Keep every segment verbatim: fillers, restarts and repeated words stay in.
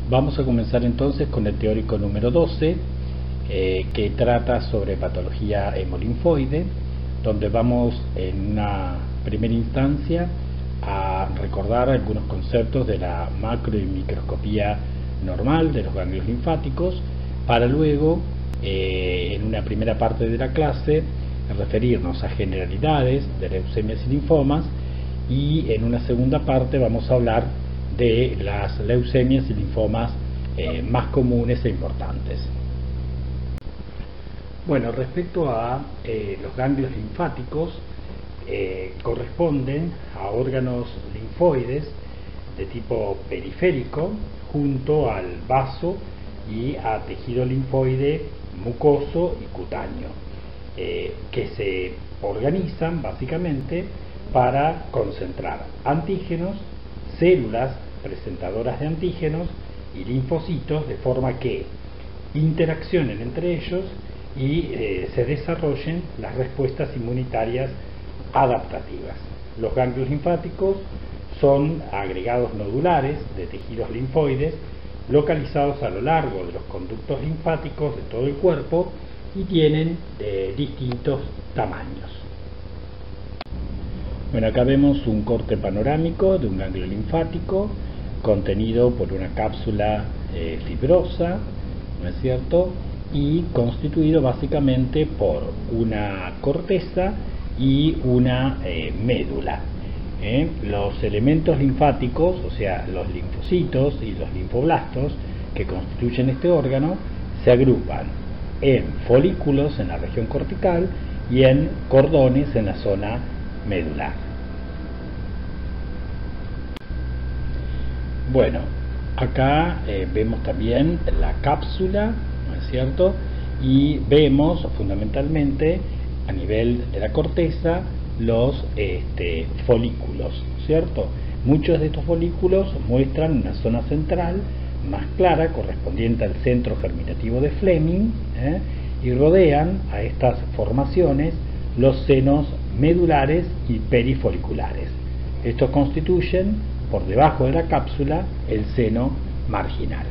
Vamos a comenzar entonces con el teórico número doce, eh, que trata sobre patología hemolinfoide, donde vamos en una primera instancia a recordar algunos conceptos de la macro y microscopía normal de los ganglios linfáticos, para luego, eh, en una primera parte de la clase, referirnos a generalidades de leucemias y linfomas, y en una segunda parte vamos a hablar de las leucemias y linfomas eh, más comunes e importantes. Bueno, respecto a eh, los ganglios linfáticos, eh, corresponden a órganos linfoides de tipo periférico junto al vaso y a tejido linfoide mucoso y cutáneo, eh, que se organizan básicamente para concentrar antígenos, células presentadoras de antígenos y linfocitos, de forma que interaccionen entre ellos y eh, se desarrollen las respuestas inmunitarias adaptativas. Los ganglios linfáticos son agregados nodulares de tejidos linfoides localizados a lo largo de los conductos linfáticos de todo el cuerpo y tienen eh, distintos tamaños. Bueno, acá vemos un corte panorámico de un ganglio linfático contenido por una cápsula eh, fibrosa, ¿no es cierto?, y constituido básicamente por una corteza y una eh, médula. ¿eh? Los elementos linfáticos, o sea, los linfocitos y los linfoblastos que constituyen este órgano, se agrupan en folículos en la región cortical y en cordones en la zona medular. Bueno, acá eh, vemos también la cápsula, ¿no es cierto? Y vemos fundamentalmente a nivel de la corteza los este, folículos, ¿cierto? Muchos de estos folículos muestran una zona central más clara correspondiente al centro germinativo de Fleming, ¿eh? y rodean a estas formaciones los senos medulares y perifoliculares. Estos constituyen, por debajo de la cápsula, el seno marginal.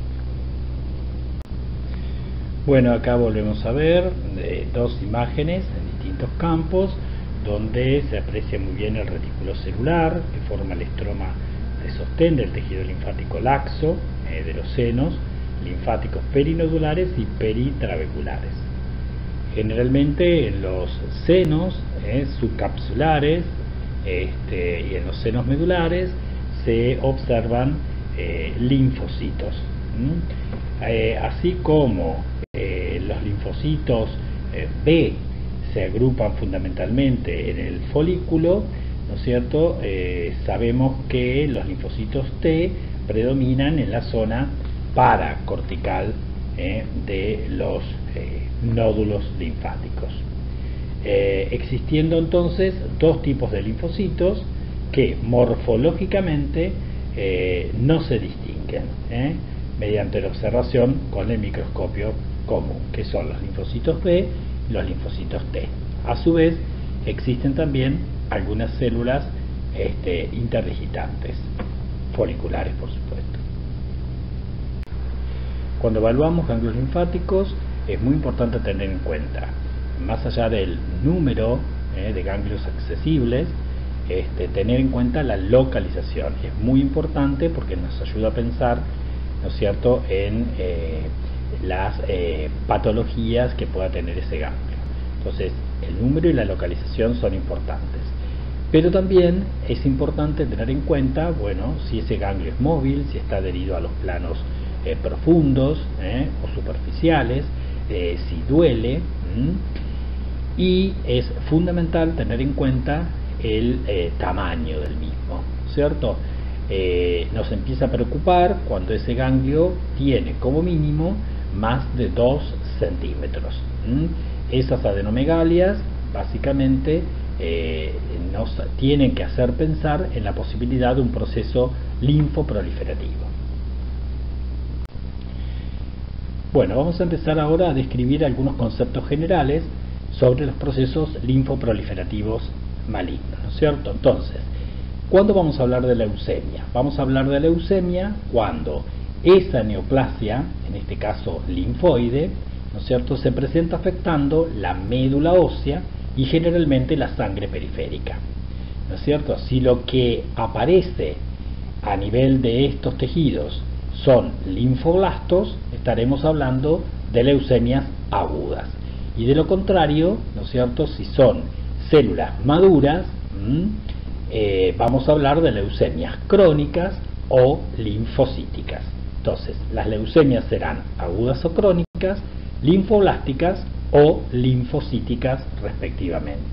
Bueno, acá volvemos a ver eh, dos imágenes en distintos campos, donde se aprecia muy bien el retículo celular que forma el estroma de sostén del tejido linfático laxo eh, de los senos linfáticos perinodulares y peritrabeculares. Generalmente en los senos eh, subcapsulares este, y en los senos medulares se observan eh, linfocitos. ¿Mm? Eh, así como eh, los linfocitos eh, B se agrupan fundamentalmente en el folículo, ¿no es cierto? Eh, sabemos que los linfocitos T predominan en la zona paracortical eh, de los eh, nódulos linfáticos. Eh, existiendo entonces dos tipos de linfocitos que morfológicamente eh, no se distinguen eh, mediante la observación con el microscopio común, que son los linfocitos B y los linfocitos T. A su vez, existen también algunas células este, interdigitantes, foliculares por supuesto. Cuando evaluamos ganglios linfáticos es muy importante tener en cuenta, más allá del número eh, de ganglios accesibles, este, tener en cuenta la localización. Es muy importante porque nos ayuda a pensar, ¿no es cierto?, en eh, las eh, patologías que pueda tener ese ganglio. Entonces, el número y la localización son importantes. Pero también es importante tener en cuenta, bueno, si ese ganglio es móvil, si está adherido a los planos eh, profundos eh, o superficiales, eh, si duele, ¿m? Y es fundamental tener en cuenta el eh, tamaño del mismo, ¿cierto? Eh, nos empieza a preocupar cuando ese ganglio tiene como mínimo más de dos centímetros. ¿m? Esas adenomegalias básicamente eh, nos tienen que hacer pensar en la posibilidad de un proceso linfoproliferativo. Bueno, vamos a empezar ahora a describir algunos conceptos generales sobre los procesos linfoproliferativos malignos, ¿no es cierto? Entonces, ¿cuándo vamos a hablar de leucemia? Vamos a hablar de leucemia cuando esa neoplasia, en este caso linfoide, ¿no es cierto?, se presenta afectando la médula ósea y generalmente la sangre periférica, ¿no es cierto? Si lo que aparece a nivel de estos tejidos son linfoblastos, estaremos hablando de leucemias agudas. Y de lo contrario, ¿no es cierto?, si son células maduras, mmm, eh, vamos a hablar de leucemias crónicas o linfocíticas. Entonces, las leucemias serán agudas o crónicas, linfoblásticas o linfocíticas respectivamente.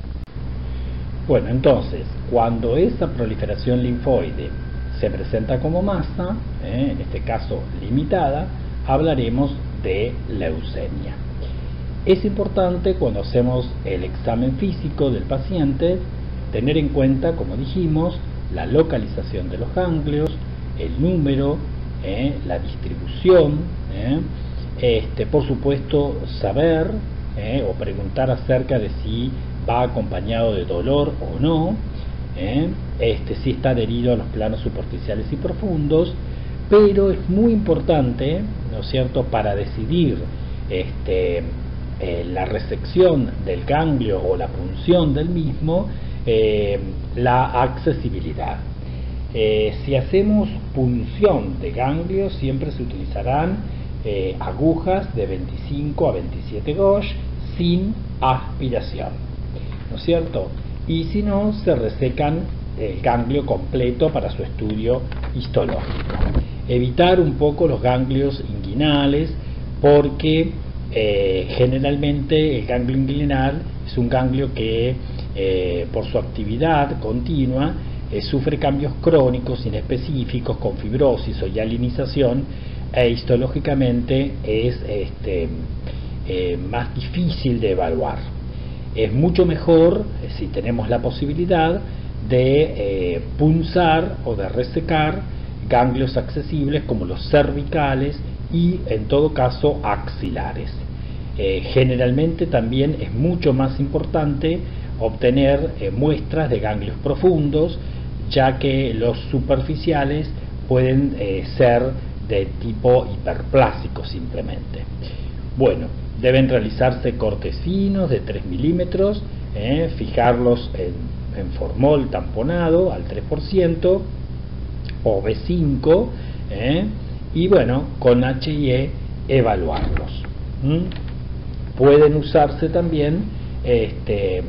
Bueno, entonces, cuando esa proliferación linfoide se presenta como masa, eh, en este caso limitada, hablaremos de leucemia. Es importante, cuando hacemos el examen físico del paciente, tener en cuenta, como dijimos, la localización de los ganglios, el número, eh, la distribución, eh, este, por supuesto saber eh, o preguntar acerca de si va acompañado de dolor o no, eh, este, si está adherido a los planos superficiales y profundos, pero es muy importante, ¿no es cierto?, para decidir este, eh, la resección del ganglio o la punción del mismo, eh, la accesibilidad. Eh, si hacemos punción de ganglios, siempre se utilizarán eh, agujas de veinticinco a veintisiete gauge sin aspiración, ¿no es cierto? Y si no, se resecan el ganglio completo para su estudio histológico. Evitar un poco los ganglios inguinales, porque eh, generalmente el ganglio inguinal es un ganglio que eh, por su actividad continua eh, sufre cambios crónicos inespecíficos con fibrosis o hialinización, e histológicamente es este, eh, más difícil de evaluar. Es mucho mejor, eh, si tenemos la posibilidad, de eh, punzar o de resecar ganglios accesibles como los cervicales y, en todo caso, axilares. Eh, generalmente también es mucho más importante obtener eh, muestras de ganglios profundos, ya que los superficiales pueden eh, ser de tipo hiperplásico simplemente. Bueno, deben realizarse cortes finos de tres milímetros, eh, fijarlos en, en formol tamponado al tres por ciento o B cinco, eh, y bueno, con H I E evaluarlos. ¿Mm? Pueden usarse también, este,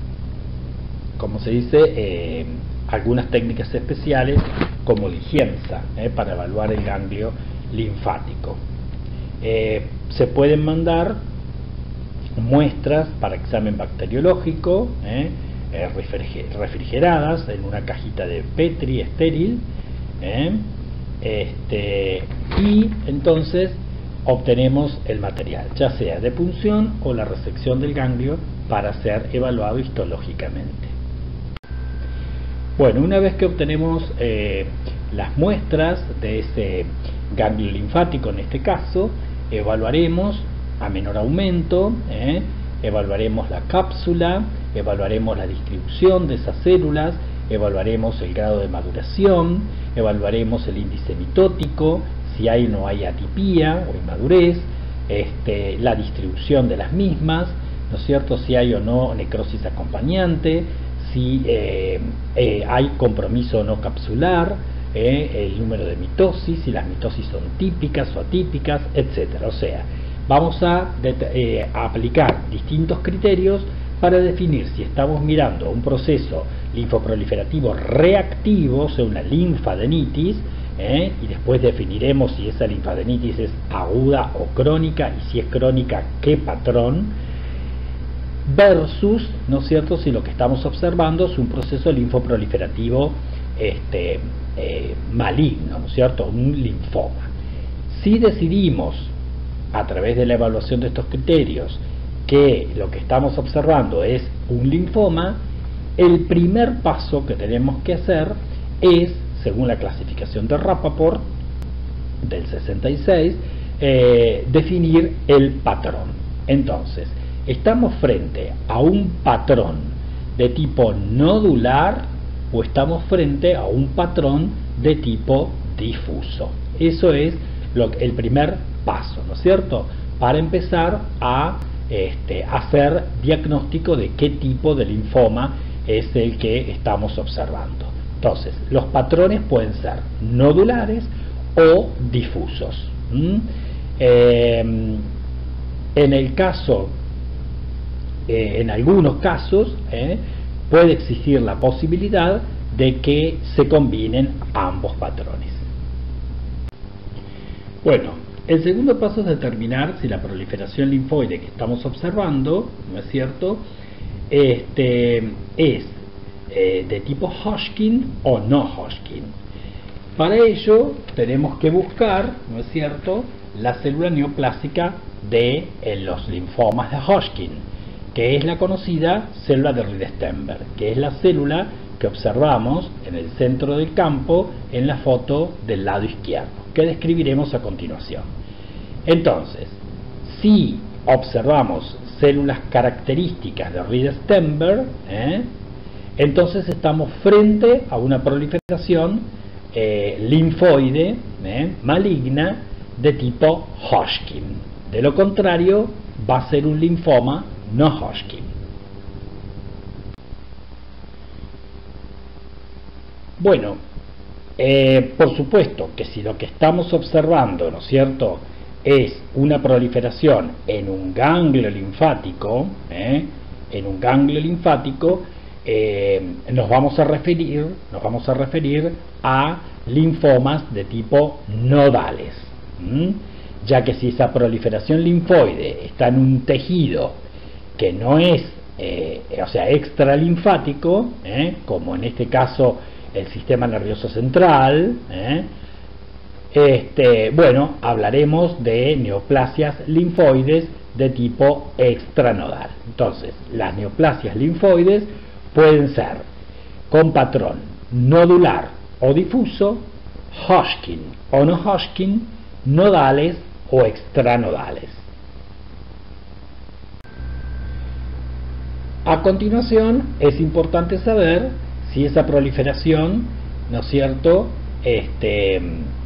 como se dice, eh, algunas técnicas especiales como Ligienza, eh, para evaluar el ganglio linfático. Eh, se pueden mandar muestras para examen bacteriológico, eh, eh, refrigeradas en una cajita de Petri estéril, eh, este, y entonces obtenemos el material, ya sea de punción o la resección del ganglio, para ser evaluado histológicamente. Bueno, una vez que obtenemos eh, las muestras de ese ganglio linfático, en este caso, evaluaremos a menor aumento, eh, evaluaremos la cápsula, evaluaremos la distribución de esas células, evaluaremos el grado de maduración, evaluaremos el índice mitótico, si hay o no hay atipía o inmadurez, este, la distribución de las mismas, ¿no es cierto?, si hay o no necrosis acompañante, si eh, eh, hay compromiso no capsular, eh, el número de mitosis, si las mitosis son típicas o atípicas, etcétera. O sea, vamos a, eh, a aplicar distintos criterios para definir si estamos mirando un proceso linfoproliferativo reactivo, o sea, una linfadenitis, eh, y después definiremos si esa linfadenitis es aguda o crónica, y si es crónica, qué patrón, versus, ¿no es cierto?, si lo que estamos observando es un proceso linfoproliferativo este, eh, maligno, ¿no es cierto?, un linfoma. Si decidimos, a través de la evaluación de estos criterios, que lo que estamos observando es un linfoma, el primer paso que tenemos que hacer es, según la clasificación de Rappaport del sesenta y seis, eh, definir el patrón. Entonces, ¿estamos frente a un patrón de tipo nodular o estamos frente a un patrón de tipo difuso. Eso es lo, el primer paso, ¿no es cierto?, para empezar a este, hacer diagnóstico de qué tipo de linfoma es el que estamos observando. Entonces, los patrones pueden ser nodulares o difusos. ¿Mm? Eh, en el caso, eh, en algunos casos, eh, puede existir la posibilidad de que se combinen ambos patrones. Bueno, el segundo paso es determinar si la proliferación linfoide que estamos observando, ¿no es cierto?, este, es eh, de tipo Hodgkin o no Hodgkin. Para ello tenemos que buscar, ¿no es cierto?, la célula neoplásica de eh, los linfomas de Hodgkin, que es la conocida célula de Reed-Sternberg, que es la célula que observamos en el centro del campo en la foto del lado izquierdo, que describiremos a continuación. Entonces, si observamos células características de Reed-Sternberg, ¿eh? entonces estamos frente a una proliferación eh, linfoide ¿eh? maligna de tipo Hodgkin. De lo contrario, va a ser un linfoma no Hodgkin. Bueno, eh, por supuesto que si lo que estamos observando, ¿no es cierto?, es una proliferación en un ganglio linfático, ¿eh? en un ganglio linfático, eh, nos vamos a referir, nos vamos a referir a linfomas de tipo nodales, ¿m? ya que si esa proliferación linfoide está en un tejido que no es, eh, o sea, extralinfático, ¿eh? como en este caso el sistema nervioso central, ¿eh? Este, bueno, hablaremos de neoplasias linfoides de tipo extranodal. Entonces, las neoplasias linfoides pueden ser con patrón nodular o difuso, Hodgkin o no Hodgkin, nodales o extranodales. A continuación, es importante saber si esa proliferación, ¿no es cierto?, este,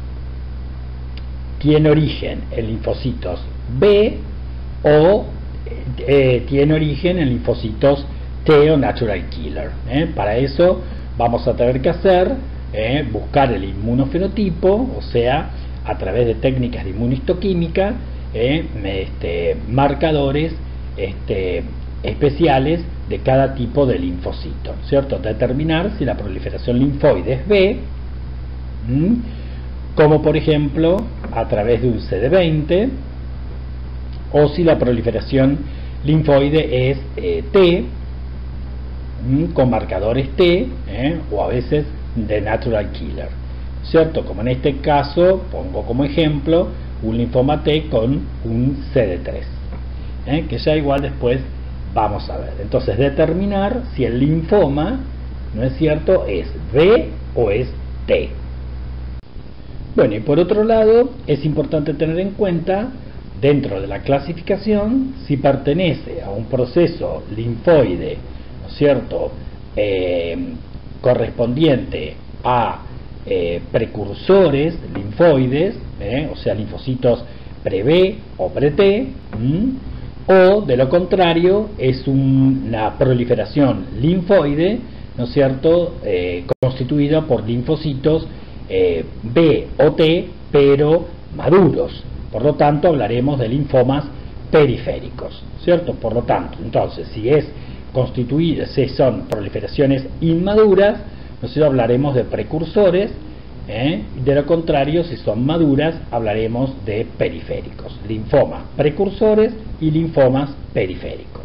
tiene origen en linfocitos B o eh, tiene origen en linfocitos T o natural killer. ¿eh? Para eso vamos a tener que hacer, eh, buscar el inmunofenotipo, o sea, a través de técnicas de inmunistoquímica, eh, este, marcadores este, especiales de cada tipo de linfocito, ¿cierto? Determinar si la proliferación linfoide es B, ¿m? como por ejemplo a través de un C D veinte, o si la proliferación linfoide es eh, T, ¿m? con marcadores T, ¿eh? o a veces de natural killer, ¿cierto? Como en este caso, pongo como ejemplo un linfoma T con un C D tres, ¿eh? que ya igual después vamos a ver. Entonces, determinar si el linfoma, ¿no es cierto?, es B o es T. Bueno, y por otro lado, es importante tener en cuenta, dentro de la clasificación, si pertenece a un proceso linfoide, ¿no es cierto?, eh, correspondiente a eh, precursores linfoides, eh, o sea, linfocitos pre-B o pre-T, o de lo contrario es un, una proliferación linfoide, ¿no es cierto?, eh, constituida por linfocitos eh, B o T, pero maduros. Por lo tanto, hablaremos de linfomas periféricos, ¿cierto? Por lo tanto, entonces, si es constituida, si son proliferaciones inmaduras, nosotros hablaremos de precursores, ¿eh? de lo contrario, si son maduras, hablaremos de periféricos, linfomas precursores y linfomas periféricos.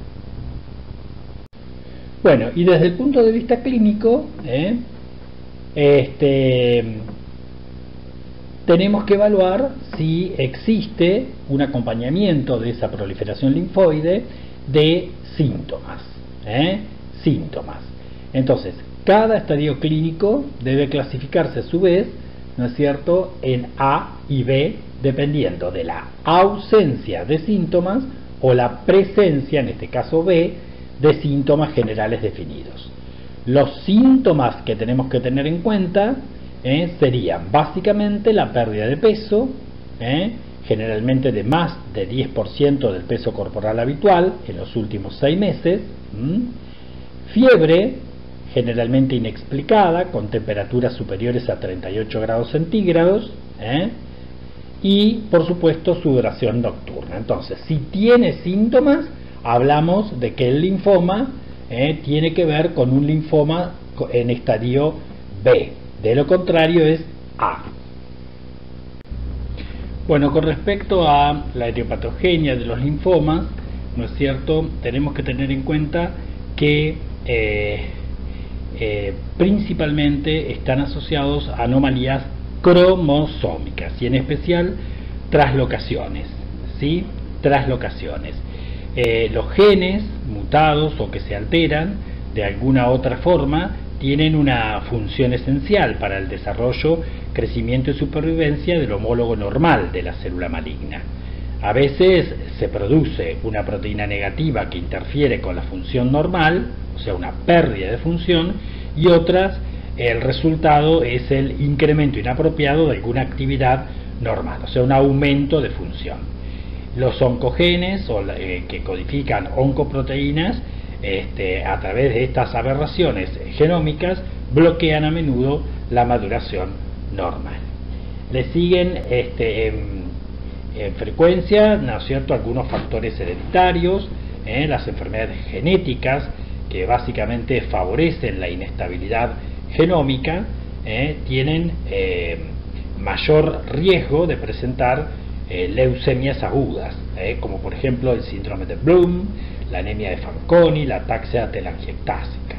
Bueno, y desde el punto de vista clínico, ¿eh? este, tenemos que evaluar si existe un acompañamiento de esa proliferación linfoide de síntomas, ¿eh? síntomas. Entonces, cada estadio clínico debe clasificarse a su vez, ¿no es cierto?, en A y B, dependiendo de la ausencia de síntomas o la presencia, en este caso B, de síntomas generales definidos. Los síntomas que tenemos que tener en cuenta ¿eh? serían básicamente la pérdida de peso, ¿eh? generalmente de más de diez por ciento del peso corporal habitual en los últimos seis meses, ¿m? fiebre, generalmente inexplicada, con temperaturas superiores a treinta y ocho grados centígrados, ¿eh? y por supuesto sudoración nocturna. Entonces, si tiene síntomas, hablamos de que el linfoma eh, tiene que ver con un linfoma en estadio B, de lo contrario es A. Bueno, con respecto a la etiopatogenia de los linfomas, ¿no es cierto?, tenemos que tener en cuenta que eh, eh, principalmente están asociados a anomalías cromosómicas y en especial traslocaciones, ¿sí? Traslocaciones. Eh, los genes mutados o que se alteran de alguna otra forma tienen una función esencial para el desarrollo, crecimiento y supervivencia del homólogo normal de la célula maligna. A veces se produce una proteína negativa que interfiere con la función normal, o sea, una pérdida de función, y otras el resultado es el incremento inapropiado de alguna actividad normal, o sea, un aumento de función. Los oncogenes, o, eh, que codifican oncoproteínas, este, a través de estas aberraciones genómicas, bloquean a menudo la maduración normal. Le siguen este, en, en frecuencia, ¿no es cierto?, algunos factores hereditarios, eh, las enfermedades genéticas, que básicamente favorecen la inestabilidad genómica, eh, tienen eh, mayor riesgo de presentar eh, leucemias agudas, eh, como por ejemplo el síndrome de Bloom, la anemia de Fanconi, la ataxia telangiectásica.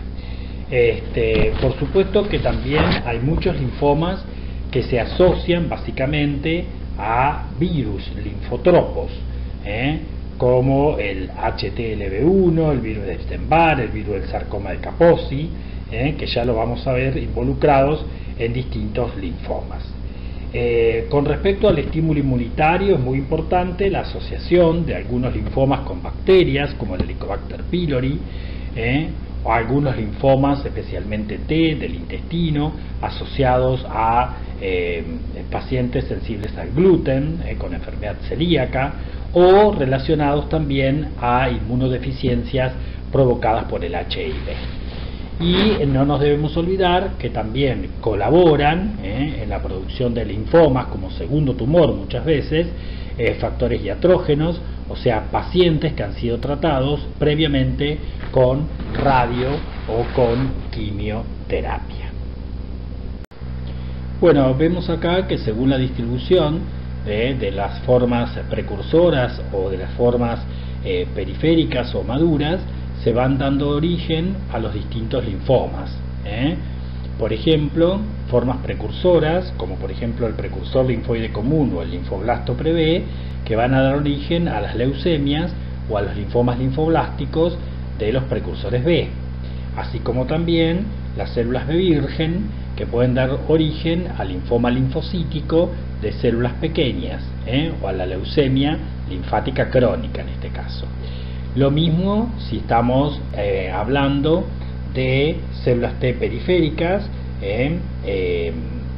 Este, por supuesto que también hay muchos linfomas que se asocian básicamente a virus linfotropos, eh, como el H T L V uno, el virus de Epstein-Barr, el virus del sarcoma de Kaposi, Eh, que ya lo vamos a ver involucrados en distintos linfomas. Eh, con respecto al estímulo inmunitario, es muy importante la asociación de algunos linfomas con bacterias, como el Helicobacter pylori, eh, o algunos linfomas, especialmente T, del intestino, asociados a eh, pacientes sensibles al gluten, eh, con enfermedad celíaca, o relacionados también a inmunodeficiencias provocadas por el H I V. Y no nos debemos olvidar que también colaboran eh, en la producción de linfomas como segundo tumor muchas veces, eh, factores iatrógenos, o sea, pacientes que han sido tratados previamente con radio o con quimioterapia. Bueno, vemos acá que según la distribución eh, de las formas precursoras o de las formas eh, periféricas o maduras, se van dando origen a los distintos linfomas. ¿eh? Por ejemplo, formas precursoras, como por ejemplo el precursor linfoide común o el linfoblasto pre-B, que van a dar origen a las leucemias o a los linfomas linfoblásticos de los precursores B, así como también las células B virgen, que pueden dar origen al linfoma linfocítico de células pequeñas, ¿eh? o a la leucemia linfática crónica en este caso. Lo mismo si estamos eh, hablando de células T periféricas eh, eh,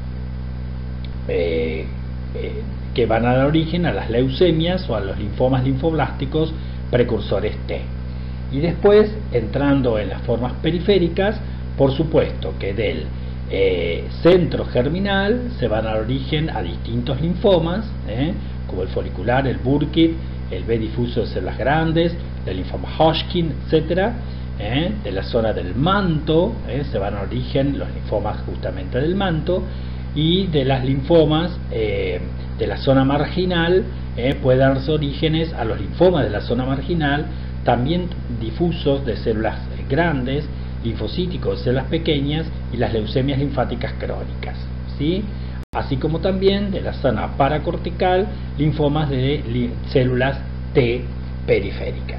eh, eh, que van a dar origen a las leucemias o a los linfomas linfoblásticos precursores T. Y después, entrando en las formas periféricas, por supuesto que del eh, centro germinal se van a dar origen a distintos linfomas, eh, como el folicular, el Burkitt, el B difuso de células grandes, el linfoma Hodgkin, etcétera. ¿eh? De la zona del manto ¿eh? se van a origen los linfomas justamente del manto, y de las linfomas eh, de la zona marginal ¿eh? puede darse orígenes a los linfomas de la zona marginal, también difusos de células grandes, linfocíticos de células pequeñas y las leucemias linfáticas crónicas, ¿sí? Así como también de la zona paracortical, linfomas de li células T periféricas.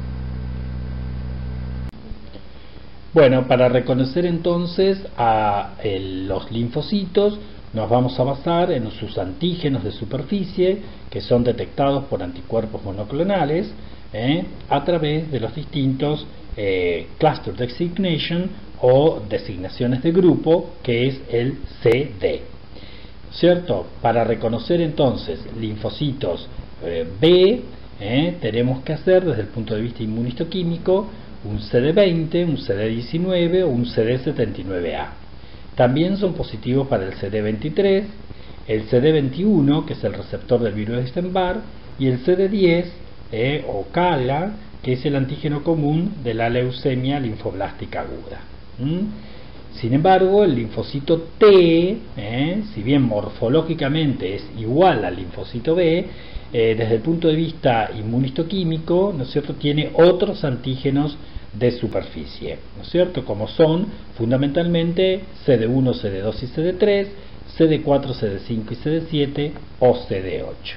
Bueno, para reconocer entonces a el, los linfocitos, nos vamos a basar en sus antígenos de superficie, que son detectados por anticuerpos monoclonales, eh, a través de los distintos eh, cluster designation o designaciones de grupo, que es el C D, ¿cierto? Para reconocer entonces linfocitos eh, B, eh, tenemos que hacer desde el punto de vista inmunistoquímico un C D veinte, un C D diecinueve o un C D setenta y nueve A. También son positivos para el C D veintitrés, el C D veintiuno, que es el receptor del virus de Epstein-Barr, y el C D diez eh, o CALA, que es el antígeno común de la leucemia linfoblástica aguda. ¿Mm? Sin embargo, el linfocito T, eh, si bien morfológicamente es igual al linfocito B, eh, desde el punto de vista inmunistoquímico, ¿no es cierto?, tiene otros antígenos de superficie, ¿no es cierto?, como son fundamentalmente C D uno, C D dos y C D tres, C D cuatro, C D cinco y C D siete o C D ocho.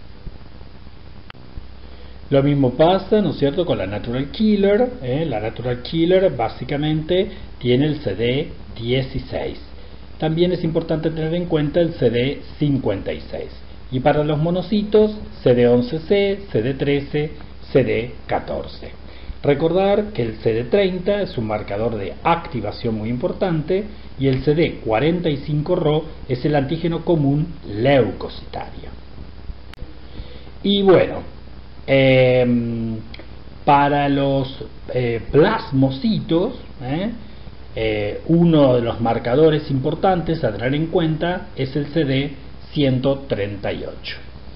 Lo mismo pasa, ¿no es cierto?, con la Natural Killer. ¿eh? La Natural Killer básicamente tiene el C D dieciséis. También es importante tener en cuenta el C D cincuenta y seis. Y para los monocitos, C D once C, C D trece, C D catorce. Recordar que el C D treinta es un marcador de activación muy importante y el C D cuarenta y cinco R O es el antígeno común leucocitario. Y bueno, Eh, para los eh, plasmocitos, eh, eh, uno de los marcadores importantes a tener en cuenta es el C D ciento treinta y ocho.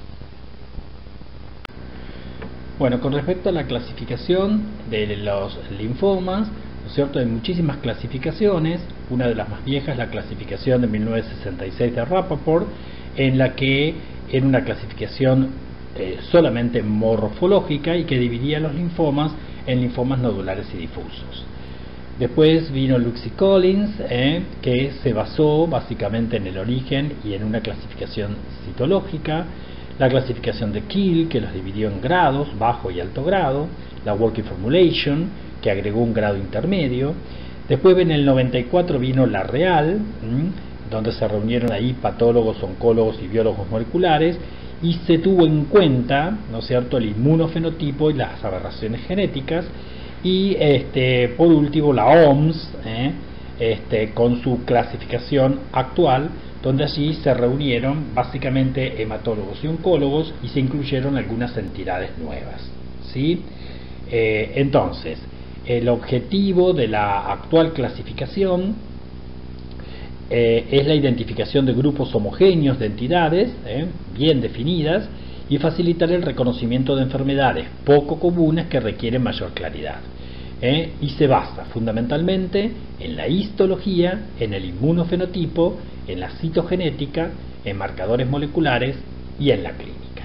Bueno, con respecto a la clasificación de los linfomas, ¿no es cierto?, hay muchísimas clasificaciones. Una de las más viejas es la clasificación de mil novecientos sesenta y seis de Rappaport, en la que era una clasificación Eh, solamente morfológica y que dividía los linfomas en linfomas nodulares y difusos. Después vino Lucy Collins, eh, que se basó básicamente en el origen y en una clasificación citológica. La clasificación de Kiel, que los dividió en grados, bajo y alto grado. La Working Formulation, que agregó un grado intermedio. Después en el noventa y cuatro vino la Real, mmm, donde se reunieron ahí patólogos, oncólogos y biólogos moleculares, y se tuvo en cuenta, ¿no es cierto?, el inmunofenotipo y las aberraciones genéticas. Y este, por último la O M S, ¿eh? este, con su clasificación actual, donde allí se reunieron básicamente hematólogos y oncólogos y se incluyeron algunas entidades nuevas, ¿sí? Eh, entonces, el objetivo de la actual clasificación Eh, es la identificación de grupos homogéneos de entidades eh, bien definidas y facilitar el reconocimiento de enfermedades poco comunes que requieren mayor claridad. Eh, y se basa fundamentalmente en la histología, en el inmunofenotipo, en la citogenética, en marcadores moleculares y en la clínica.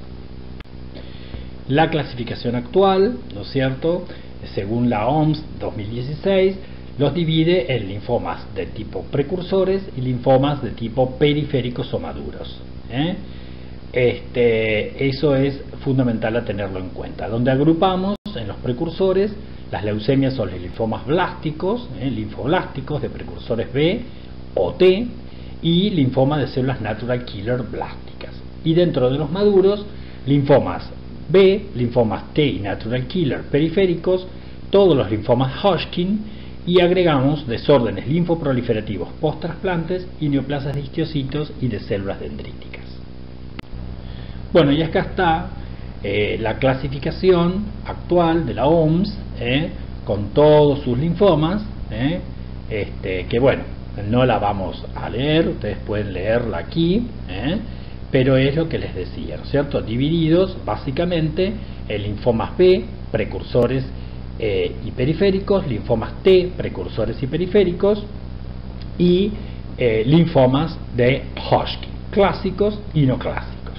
La clasificación actual, ¿no es cierto?, según la O M S dos mil dieciséis, los divide en linfomas de tipo precursores y linfomas de tipo periféricos o maduros. ¿eh? Este, eso es fundamental a tenerlo en cuenta. Donde agrupamos en los precursores las leucemias o los linfomas blásticos, ¿eh? linfoblásticos de precursores B o T, y linfomas de células natural killer blásticas. Y dentro de los maduros, linfomas B, linfomas T y natural killer periféricos, todos los linfomas Hodgkin, y agregamos desórdenes linfoproliferativos post-trasplantes y neoplasias de histiocytos y de células dendríticas. Bueno, y acá está eh, la clasificación actual de la O M S, eh, con todos sus linfomas, eh, este, que bueno, no la vamos a leer, ustedes pueden leerla aquí, eh, pero es lo que les decía, ¿no es cierto?, divididos básicamente en linfomas B, precursores Eh, y periféricos, linfomas T, precursores y periféricos, y eh, linfomas de Hodgkin, clásicos y no clásicos.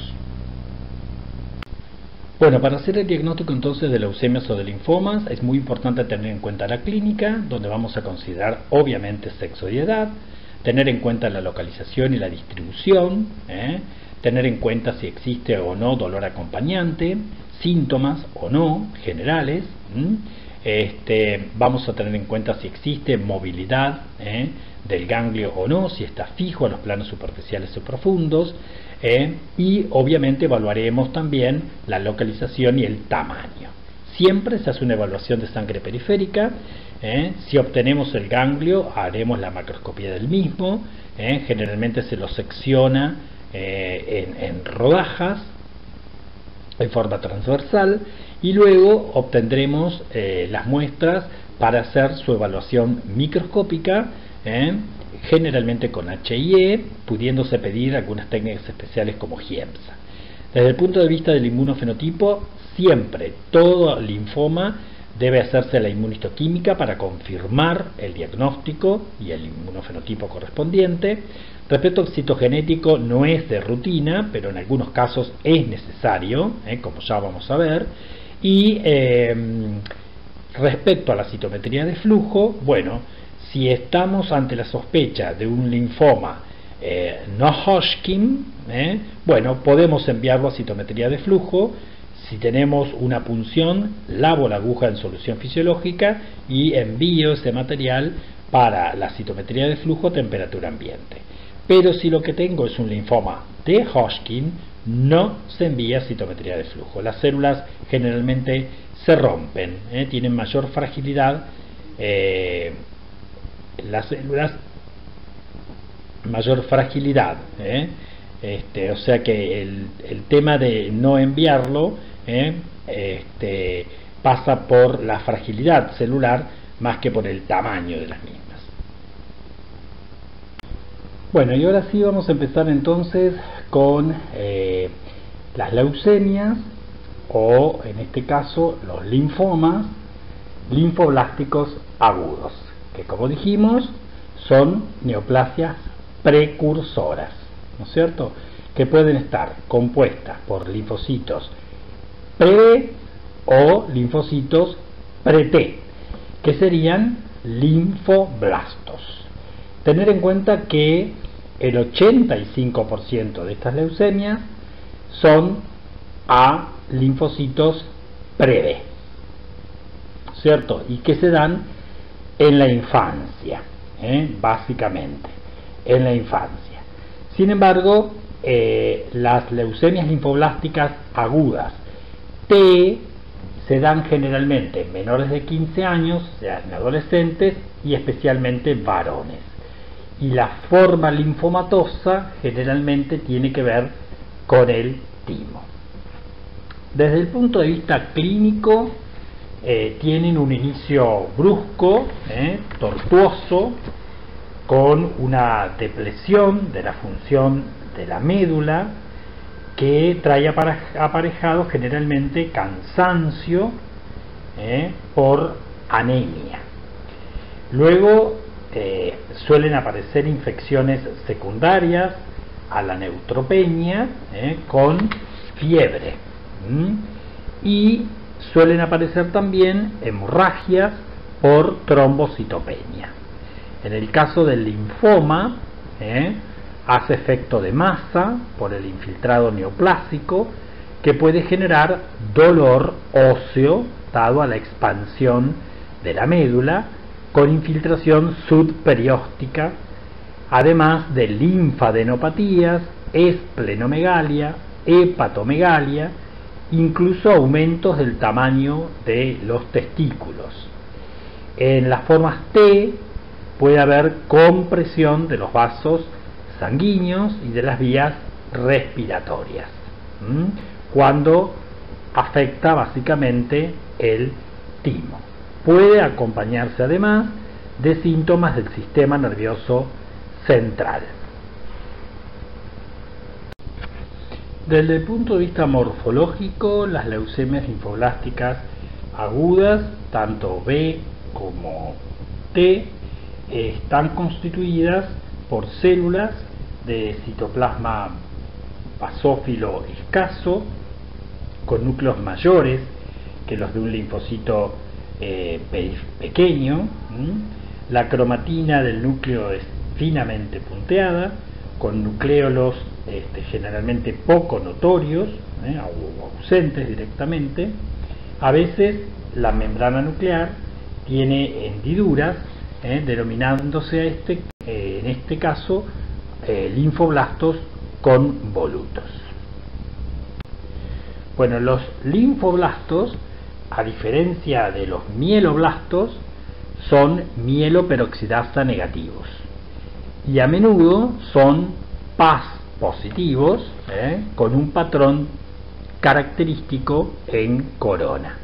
Bueno, para hacer el diagnóstico entonces de leucemias o de linfomas es muy importante tener en cuenta la clínica, donde vamos a considerar obviamente sexo y edad, tener en cuenta la localización y la distribución, ¿eh? tener en cuenta si existe o no dolor acompañante, síntomas o no generales. ¿m? Este, vamos a tener en cuenta si existe movilidad ¿eh? del ganglio o no, si está fijo a los planos superficiales o profundos, ¿eh? y obviamente evaluaremos también la localización y el tamaño. siempre se hace una evaluación de sangre periférica. ¿eh? Si obtenemos el ganglio, haremos la macroscopía del mismo. ¿eh? Generalmente se lo secciona eh, en, en rodajas en forma transversal, y luego obtendremos eh, las muestras para hacer su evaluación microscópica, ¿eh? generalmente con H I E, pudiéndose pedir algunas técnicas especiales como GIEMSA. Desde el punto de vista del inmunofenotipo, siempre todo linfoma debe hacerse la inmunistoquímica para confirmar el diagnóstico y el inmunofenotipo correspondiente. Respecto al citogenético, no es de rutina, pero en algunos casos es necesario, ¿eh? como ya vamos a ver. Y eh, respecto a la citometría de flujo, bueno, si estamos ante la sospecha de un linfoma eh, no Hodgkin, eh, bueno, podemos enviarlo a citometría de flujo. Si tenemos una punción, lavo la aguja en solución fisiológica y envío ese material para la citometría de flujo a temperatura ambiente. Pero si lo que tengo es un linfoma de Hodgkin, no se envía citometría de flujo. Las células generalmente se rompen, ¿eh? tienen mayor fragilidad. Eh, las células mayor fragilidad, ¿eh? este, o sea que el, el tema de no enviarlo ¿eh? este, pasa por la fragilidad celular más que por el tamaño de las mismas. Bueno, y ahora sí vamos a empezar entonces con eh, las leucemias, o en este caso los linfomas linfoblásticos agudos, que como dijimos son neoplasias precursoras, ¿no es cierto?, que pueden estar compuestas por linfocitos pre-B o linfocitos pre-T, que serían linfoblastos. Tener en cuenta que el ochenta y cinco por ciento de estas leucemias son a linfocitos pre-B, ¿cierto?, y que se dan en la infancia, ¿eh? básicamente en la infancia. Sin embargo, eh, las leucemias linfoblásticas agudas T se dan generalmente en menores de quince años, o sea, en adolescentes y especialmente varones. Y la forma linfomatosa generalmente tiene que ver con el timo. Desde el punto de vista clínico, eh, tienen un inicio brusco, eh, tortuoso, con una depresión de la función de la médula, que trae aparejado generalmente cansancio eh, por anemia. Luego eh, suelen aparecer infecciones secundarias a la neutropenia eh, con fiebre, ¿m? y suelen aparecer también hemorragias por trombocitopenia. En el caso del linfoma, eh, hace efecto de masa por el infiltrado neoplásico, que puede generar dolor óseo dado a la expansión de la médula, con infiltración subperióstica, además de linfadenopatías, esplenomegalia, hepatomegalia, incluso aumentos del tamaño de los testículos. En las formas T puede haber compresión de los vasos sanguíneos y de las vías respiratorias, ¿m? cuando afecta básicamente el timo. Puede acompañarse además de síntomas del sistema nervioso central. Desde el punto de vista morfológico, las leucemias linfoblásticas agudas, tanto B como T, están constituidas por células de citoplasma basófilo escaso, con núcleos mayores que los de un linfocito eh, pequeño. ¿Mm? La cromatina del núcleo es finamente punteada, con nucleolos este, generalmente poco notorios, ¿eh? o ausentes directamente. A veces la membrana nuclear tiene hendiduras, ¿eh? denominándose a este, eh, en este caso eh, linfoblastos convolutos. Bueno, los linfoblastos a diferencia de los mieloblastos, son mieloperoxidasa negativos y a menudo son P A S positivos, ¿eh? con un patrón característico en corona.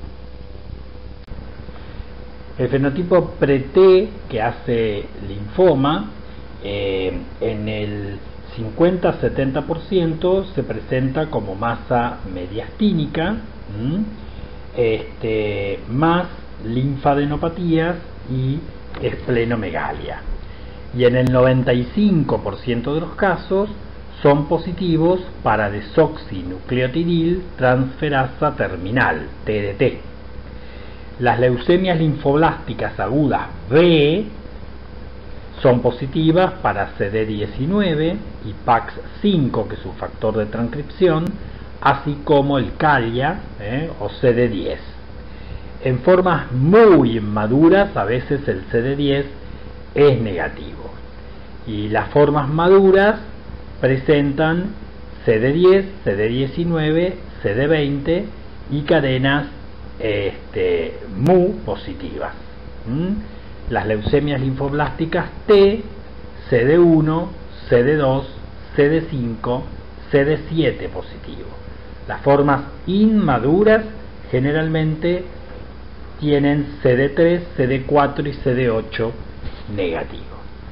El fenotipo pre-T que hace linfoma, eh, en el cincuenta a setenta por ciento se presenta como masa mediastínica, ¿m? este, más linfadenopatías y esplenomegalia. Y en el noventa y cinco por ciento de los casos son positivos para desoxinucleotidil transferasa terminal, T D T. Las leucemias linfoblásticas agudas B son positivas para C D diecinueve y P A X cinco, que es un factor de transcripción, así como el CALIA ¿eh? o C D diez. En formas muy inmaduras, a veces el C D diez es negativo. Y las formas maduras presentan C D diez, C D diecinueve, C D veinte y cadenas este, M U positivas. ¿Mm? Las leucemias linfoblásticas T, C D uno, C D dos, C D cinco, C D siete positivo. Las formas inmaduras generalmente tienen C D tres, C D cuatro y C D ocho negativo.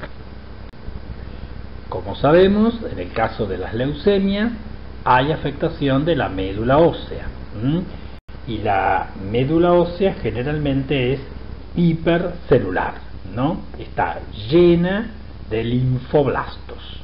Como sabemos, en el caso de las leucemias hay afectación de la médula ósea. ¿m? Y la médula ósea generalmente es hipercelular, ¿no? Está llena de linfoblastos.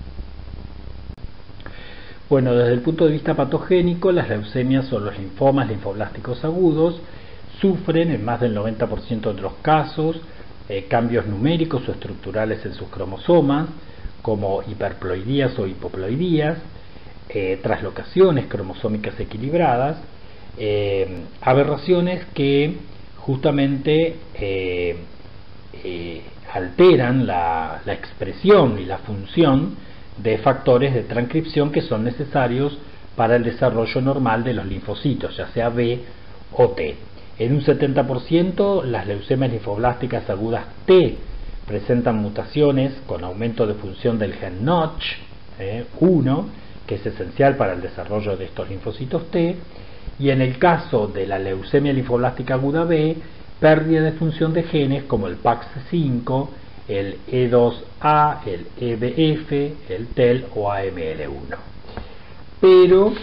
Bueno, desde el punto de vista patogénico, las leucemias o los linfomas linfoblásticos agudos sufren en más del noventa por ciento de los casos eh, cambios numéricos o estructurales en sus cromosomas, como hiperploidías o hipoploidías, eh, traslocaciones cromosómicas equilibradas, eh, aberraciones que justamente eh, eh, alteran la, la expresión y la función de factores de transcripción que son necesarios para el desarrollo normal de los linfocitos, ya sea B o T. En un setenta por ciento las leucemias linfoblásticas agudas T presentan mutaciones con aumento de función del gen Notch eh, uno, que es esencial para el desarrollo de estos linfocitos T, y en el caso de la leucemia linfoblástica aguda B, pérdida de función de genes como el P A X cinco, el E dos A, el E B F, el T E L o A M L uno. Pero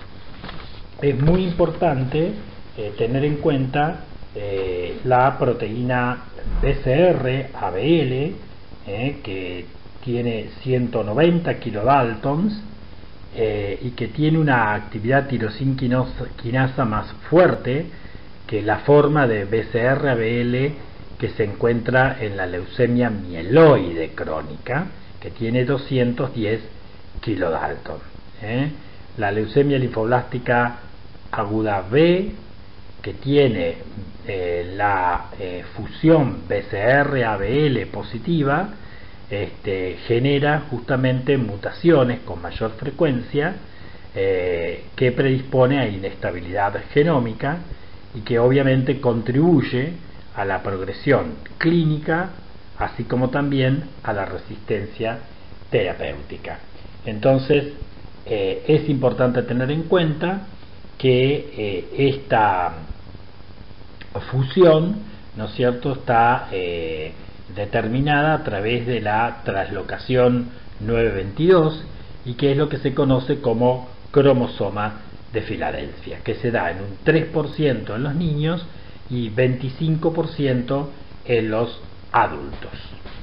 es muy importante eh, tener en cuenta eh, la proteína B C R A B L, eh, que tiene ciento noventa kilodaltons eh, y que tiene una actividad tirosinquinasa más fuerte que la forma de B C R A B L que se encuentra en la leucemia mieloide crónica, que tiene doscientos diez kilodaltons. ¿eh? La leucemia linfoblástica aguda B, que tiene eh, la eh, fusión B C R A B L positiva, este, genera justamente mutaciones con mayor frecuencia eh, que predispone a inestabilidad genómica y que obviamente contribuye a la progresión clínica, así como también a la resistencia terapéutica. Entonces, eh, es importante tener en cuenta que eh, esta fusión, ¿no es cierto?, está eh, determinada a través de la traslocación nueve veintidós y que es lo que se conoce como cromosoma de Filadelfia, que se da en un tres por ciento en los niños y veinticinco por ciento en los adultos.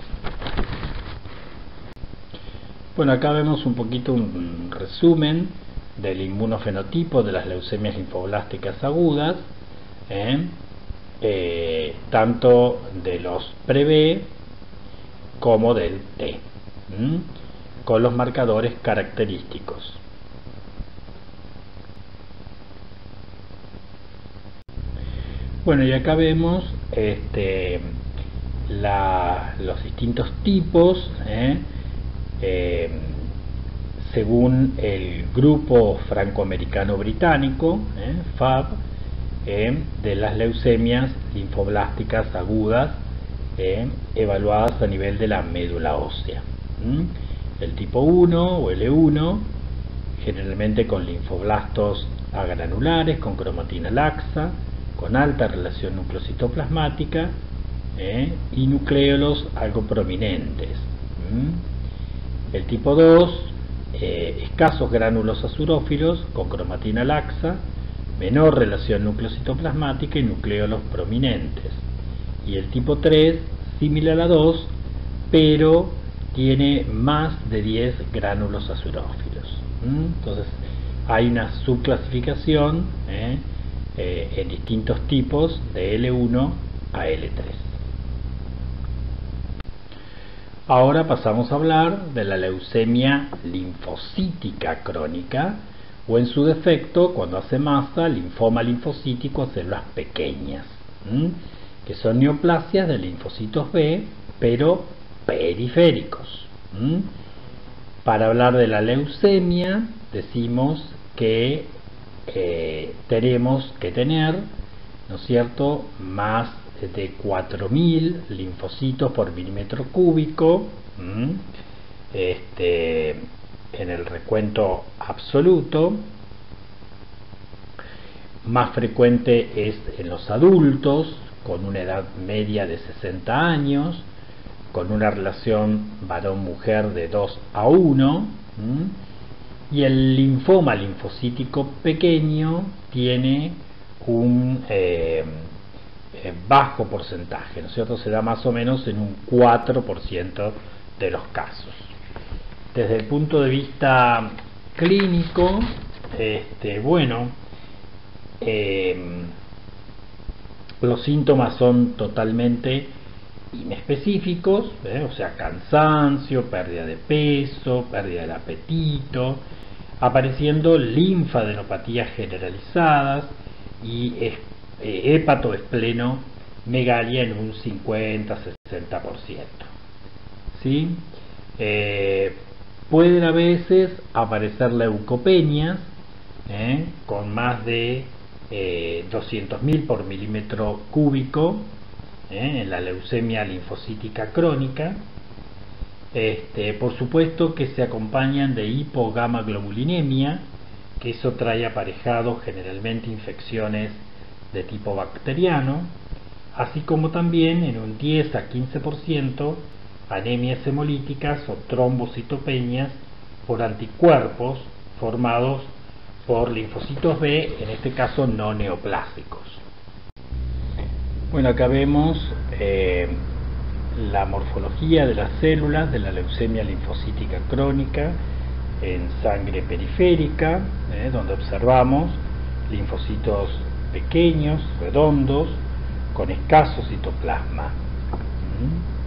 Bueno, acá vemos un poquito un resumen del inmunofenotipo de las leucemias linfoblásticas agudas, ¿eh? Eh, tanto de los pre-B como del T, ¿m? con los marcadores característicos. Bueno, y acá vemos este, la, los distintos tipos, ¿eh? Eh, según el grupo francoamericano británico, ¿eh? F A B, eh, de las leucemias linfoblásticas agudas eh, evaluadas a nivel de la médula ósea. ¿Mm? El tipo uno o L uno, generalmente con linfoblastos agranulares, con cromatina laxa, con alta relación nucleocitoplasmática eh, y nucleolos algo prominentes. ¿Mm? El tipo dos, eh, escasos gránulos azurófilos con cromatina laxa, menor relación nucleocitoplasmática y nucleolos prominentes. Y el tipo tres, similar a dos, pero tiene más de diez gránulos azurófilos. ¿Mm? Entonces hay una subclasificación eh, eh, en distintos tipos de L uno a L tres. Ahora pasamos a hablar de la leucemia linfocítica crónica, o en su defecto, cuando hace masa, linfoma linfocítico a células pequeñas, ¿m? que son neoplasias de linfocitos B, pero periféricos. ¿M? Para hablar de la leucemia, decimos que eh, tenemos que tener, ¿no es cierto?, más de cuatro mil linfocitos por milímetro cúbico, ¿m? este, en el recuento absoluto. Más frecuente es en los adultos, con una edad media de sesenta años, con una relación varón-mujer de dos a uno, ¿m? Y el linfoma linfocítico pequeño tiene un eh, eh, bajo porcentaje, ¿no es cierto? Se da más o menos en un cuatro por ciento de los casos. Desde el punto de vista clínico, este, bueno, eh, los síntomas son totalmente inespecíficos, ¿eh? O sea, cansancio, pérdida de peso, pérdida del apetito, apareciendo linfadenopatías generalizadas y eh, hepatoesplenomegalia en un cincuenta a sesenta por ciento. ¿Sí? Eh, pueden a veces aparecer leucopenias ¿eh? con más de eh, doscientos mil por milímetro cúbico ¿eh? en la leucemia linfocítica crónica. Este, por supuesto que se acompañan de hipogamaglobulinemia, que eso trae aparejado generalmente infecciones de tipo bacteriano, así como también en un diez a quince por ciento anemias hemolíticas o trombocitopenias por anticuerpos formados por linfocitos B, en este caso no neoplásicos. Bueno, acá vemos eh, la morfología de las células de la leucemia linfocítica crónica en sangre periférica, eh, donde observamos linfocitos pequeños, redondos, con escaso citoplasma. ¿Mm?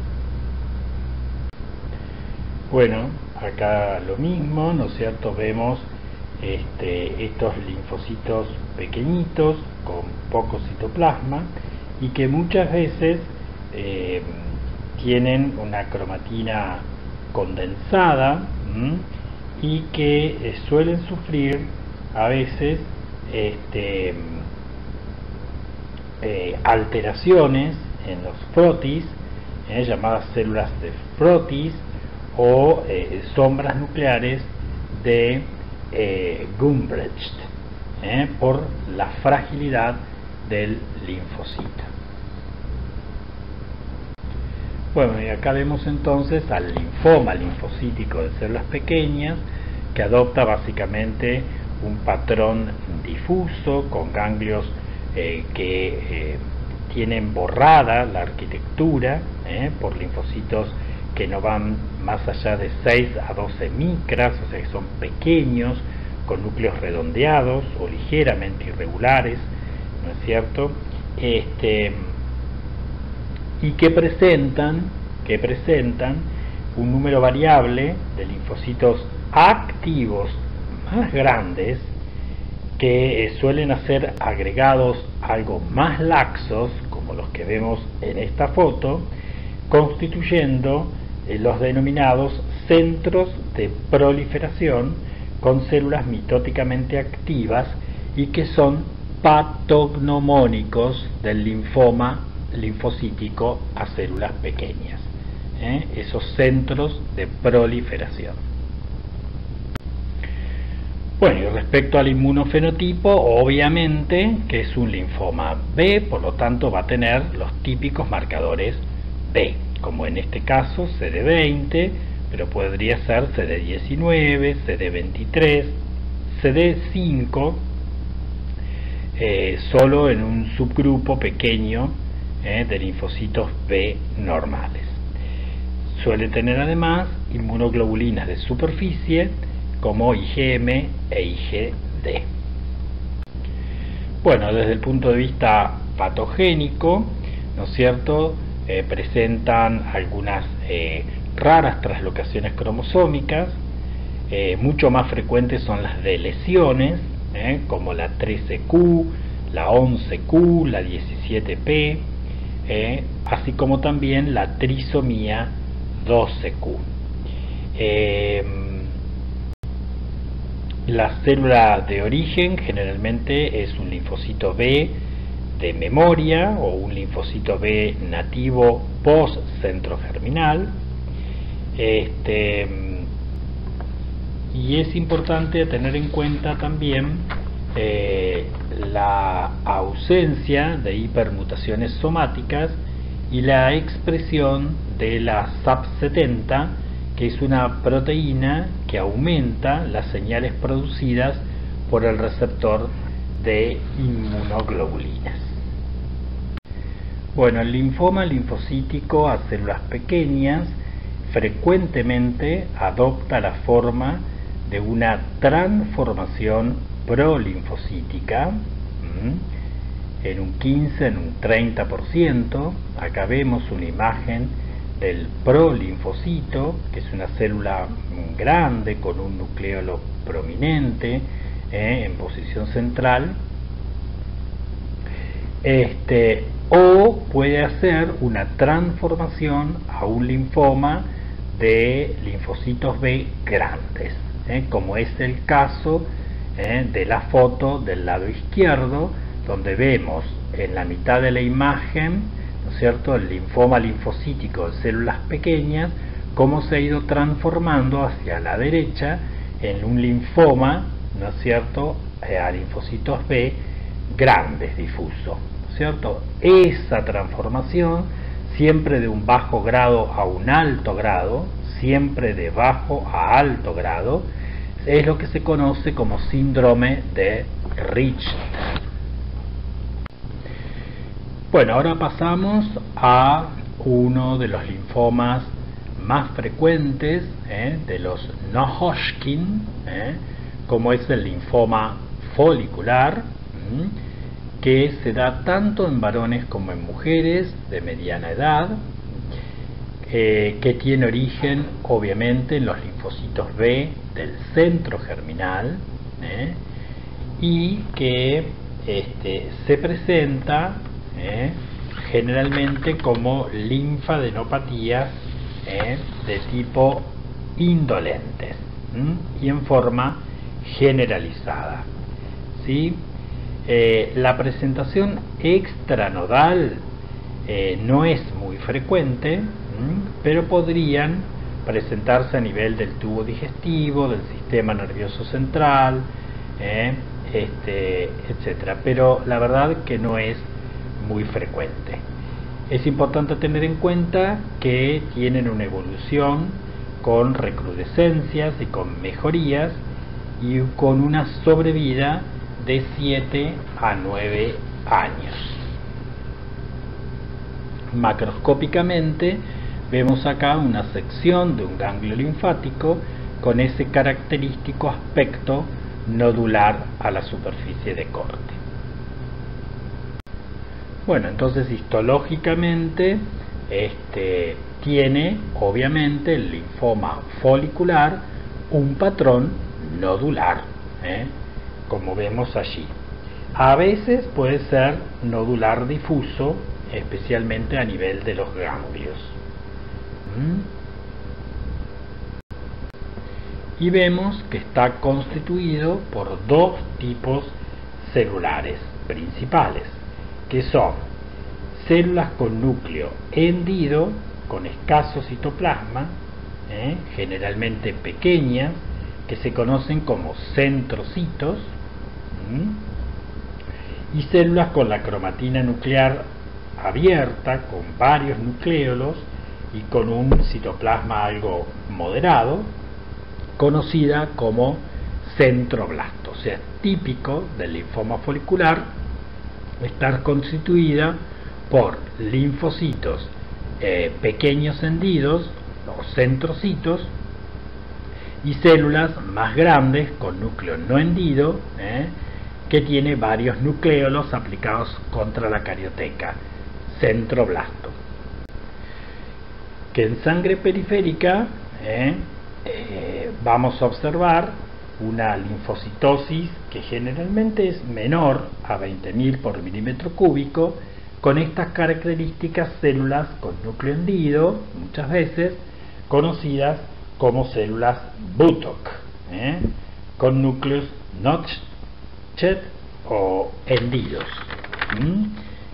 Bueno, acá lo mismo, ¿no es cierto? Vemos este, estos linfocitos pequeñitos con poco citoplasma y que muchas veces eh, tienen una cromatina condensada ¿m? y que eh, suelen sufrir a veces este, eh, alteraciones en los frotis, eh, llamadas células de frotis, o eh, sombras nucleares de eh, Gumbrecht, eh, por la fragilidad del linfocito. Bueno, y acá vemos entonces al linfoma linfocítico de células pequeñas, que adopta básicamente un patrón difuso con ganglios eh, que eh, tienen borrada la arquitectura eh, por linfocitos que no van más allá de seis a doce micras, o sea que son pequeños, con núcleos redondeados o ligeramente irregulares, ¿no es cierto? Este, y que presentan, que presentan un número variable de linfocitos activos más grandes, que eh, suelen hacer agregados algo más laxos, como los que vemos en esta foto, constituyendo eh, los denominados centros de proliferación con células mitóticamente activas y que son patognomónicos del linfoma linfocítico a células pequeñas, ¿eh? Esos centros de proliferación. Bueno, y respecto al inmunofenotipo, obviamente que es un linfoma B, por lo tanto va a tener los típicos marcadores B, como en este caso C D veinte, pero podría ser C D diecinueve, C D veintitrés, C D cinco, eh, solo en un subgrupo pequeño eh, de linfocitos B normales. Suele tener además inmunoglobulinas de superficie como I G M e I G D. Bueno, desde el punto de vista patogénico, ¿no es cierto?, eh, presentan algunas eh, raras traslocaciones cromosómicas, eh, mucho más frecuentes son las de lesiones, eh, como la trece Q, la once Q, la diecisiete P, eh, así como también la trisomía doce Q. Eh, la célula de origen generalmente es un linfocito B de memoria o un linfocito B nativo post centro germinal. Este, y es importante tener en cuenta también eh, la ausencia de hipermutaciones somáticas y la expresión de la S A P setenta, que es una proteína que aumenta las señales producidas por el receptor de inmunoglobulinas. Bueno, el linfoma linfocítico a células pequeñas frecuentemente adopta la forma de una transformación prolinfocítica, ¿m? en un quince, en un treinta por ciento. Acá vemos una imagen del prolinfocito, que es una célula grande con un nucleolo prominente eh, en posición central, este, o puede hacer una transformación a un linfoma de linfocitos B grandes, eh, como es el caso eh, de la foto del lado izquierdo, donde vemos en la mitad de la imagen, ¿no es cierto?, el linfoma linfocítico de células pequeñas, cómo se ha ido transformando hacia la derecha en un linfoma, ¿no es cierto?, eh, a linfocitos B grandes, difuso, ¿no es cierto? Esa transformación, siempre de un bajo grado a un alto grado, siempre de bajo a alto grado, es lo que se conoce como síndrome de Richter. Bueno, ahora pasamos a uno de los linfomas más frecuentes, ¿eh? de los no-Hodgkin, ¿eh? como es el linfoma folicular, ¿m? que se da tanto en varones como en mujeres de mediana edad, eh, que tiene origen obviamente en los linfocitos B del centro germinal, ¿eh? y que este, se presenta ¿Eh? generalmente como linfadenopatías ¿eh? de tipo indolentes, ¿m? y en forma generalizada, ¿sí? Eh, la presentación extranodal eh, no es muy frecuente, ¿m? pero podrían presentarse a nivel del tubo digestivo, del sistema nervioso central, ¿eh? este, etcétera, pero la verdad que no es muy frecuente. Es importante tener en cuenta que tienen una evolución con recrudescencias y con mejorías y con una sobrevida de siete a nueve años. Macroscópicamente vemos acá una sección de un ganglio linfático con ese característico aspecto nodular a la superficie de corte. Bueno, entonces histológicamente este, tiene obviamente el linfoma folicular un patrón nodular, ¿eh? como vemos allí. A veces puede ser nodular difuso, especialmente a nivel de los ganglios. ¿Mm? Y vemos que está constituido por dos tipos celulares. principales, que son células con núcleo hendido, con escaso citoplasma, ¿eh? generalmente pequeñas, que se conocen como centrocitos, ¿m? y células con la cromatina nuclear abierta, con varios nucleolos y con un citoplasma algo moderado, conocida como centroblasto. O sea, típico del linfoma folicular estar constituida por linfocitos eh, pequeños hendidos, los centrocitos, y células más grandes con núcleo no hendido, eh, que tiene varios nucleolos aplicados contra la carioteca, centroblasto. Que en sangre periférica eh, eh, vamos a observar una linfocitosis que generalmente es menor a veinte mil por milímetro cúbico, con estas características células con núcleo hendido, muchas veces conocidas como células Butoc, ¿eh? con núcleos notched o hendidos. ¿Mm?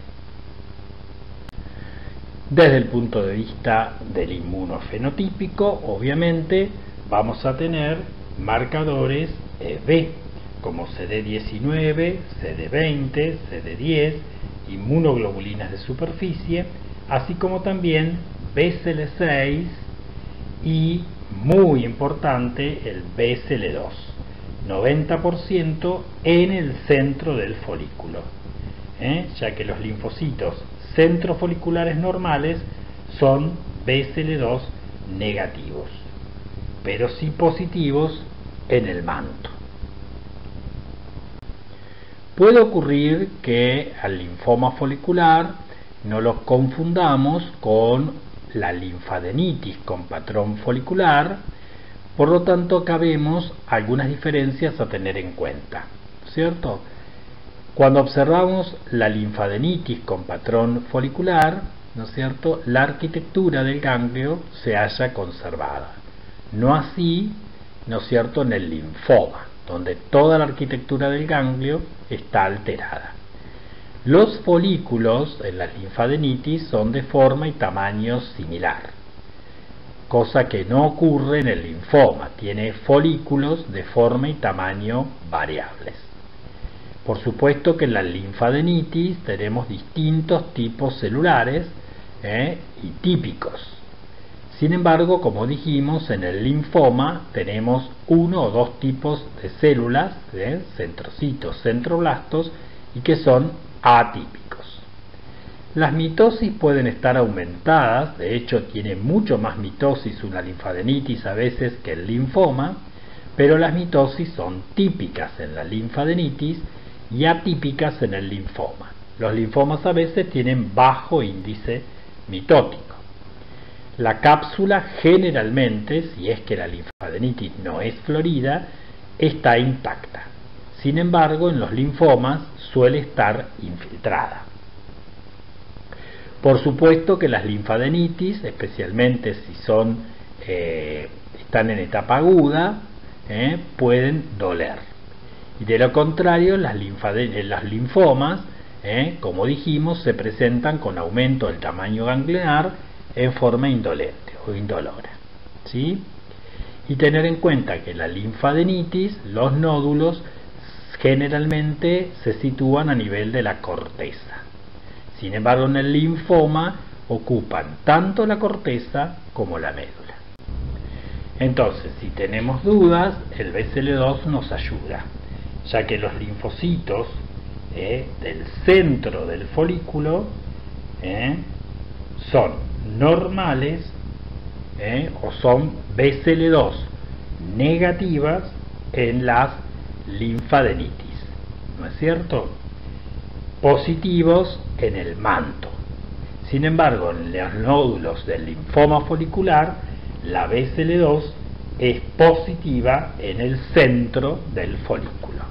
Desde el punto de vista del inmunofenotípico, obviamente vamos a tener marcadores eh, B, como C D diecinueve, C D veinte, C D diez, inmunoglobulinas de superficie, así como también B C L seis y, muy importante, el B C L dos, noventa por ciento en el centro del folículo, ¿eh? ya que los linfocitos centrofoliculares normales son B C L dos negativos, pero sí positivos en el manto. Puede ocurrir que al linfoma folicular no los confundamos con la linfadenitis con patrón folicular, por lo tanto acá vemos algunas diferencias a tener en cuenta, ¿cierto? Cuando observamos la linfadenitis con patrón folicular, ¿no es cierto?, la arquitectura del ganglio se halla conservada. No así, ¿no es cierto?, en el linfoma, donde toda la arquitectura del ganglio está alterada. Los folículos en las linfadenitis son de forma y tamaño similar, cosa que no ocurre en el linfoma, tiene folículos de forma y tamaño variables. Por supuesto que en la linfadenitis tenemos distintos tipos celulares ¿eh? y típicos. Sin embargo, como dijimos, en el linfoma tenemos uno o dos tipos de células, ¿eh? centrocitos, centroblastos, y que son atípicos. Las mitosis pueden estar aumentadas, de hecho tiene mucho más mitosis una linfadenitis a veces que el linfoma, pero las mitosis son típicas en la linfadenitis y atípicas en el linfoma. Los linfomas a veces tienen bajo índice mitótico. La cápsula generalmente, si es que la linfadenitis no es florida, está intacta. Sin embargo, en los linfomas suele estar infiltrada. Por supuesto que las linfadenitis, especialmente si son eh, están en etapa aguda, eh, pueden doler. Y de lo contrario, las, las linfomas, eh, como dijimos, se presentan con aumento del tamaño ganglionar en forma indolente o indolora, ¿sí? Y tener en cuenta que la linfadenitis, los nódulos generalmente se sitúan a nivel de la corteza. Sin embargo, en el linfoma ocupan tanto la corteza como la médula. Entonces, si tenemos dudas, el B C L dos nos ayuda, ya que los linfocitos eh, del centro del folículo eh, son normales eh, o son B C L dos negativas en las linfadenitis, ¿no es cierto?, positivos en el manto. Sin embargo, en los nódulos del linfoma folicular, la B C L dos es positiva en el centro del folículo.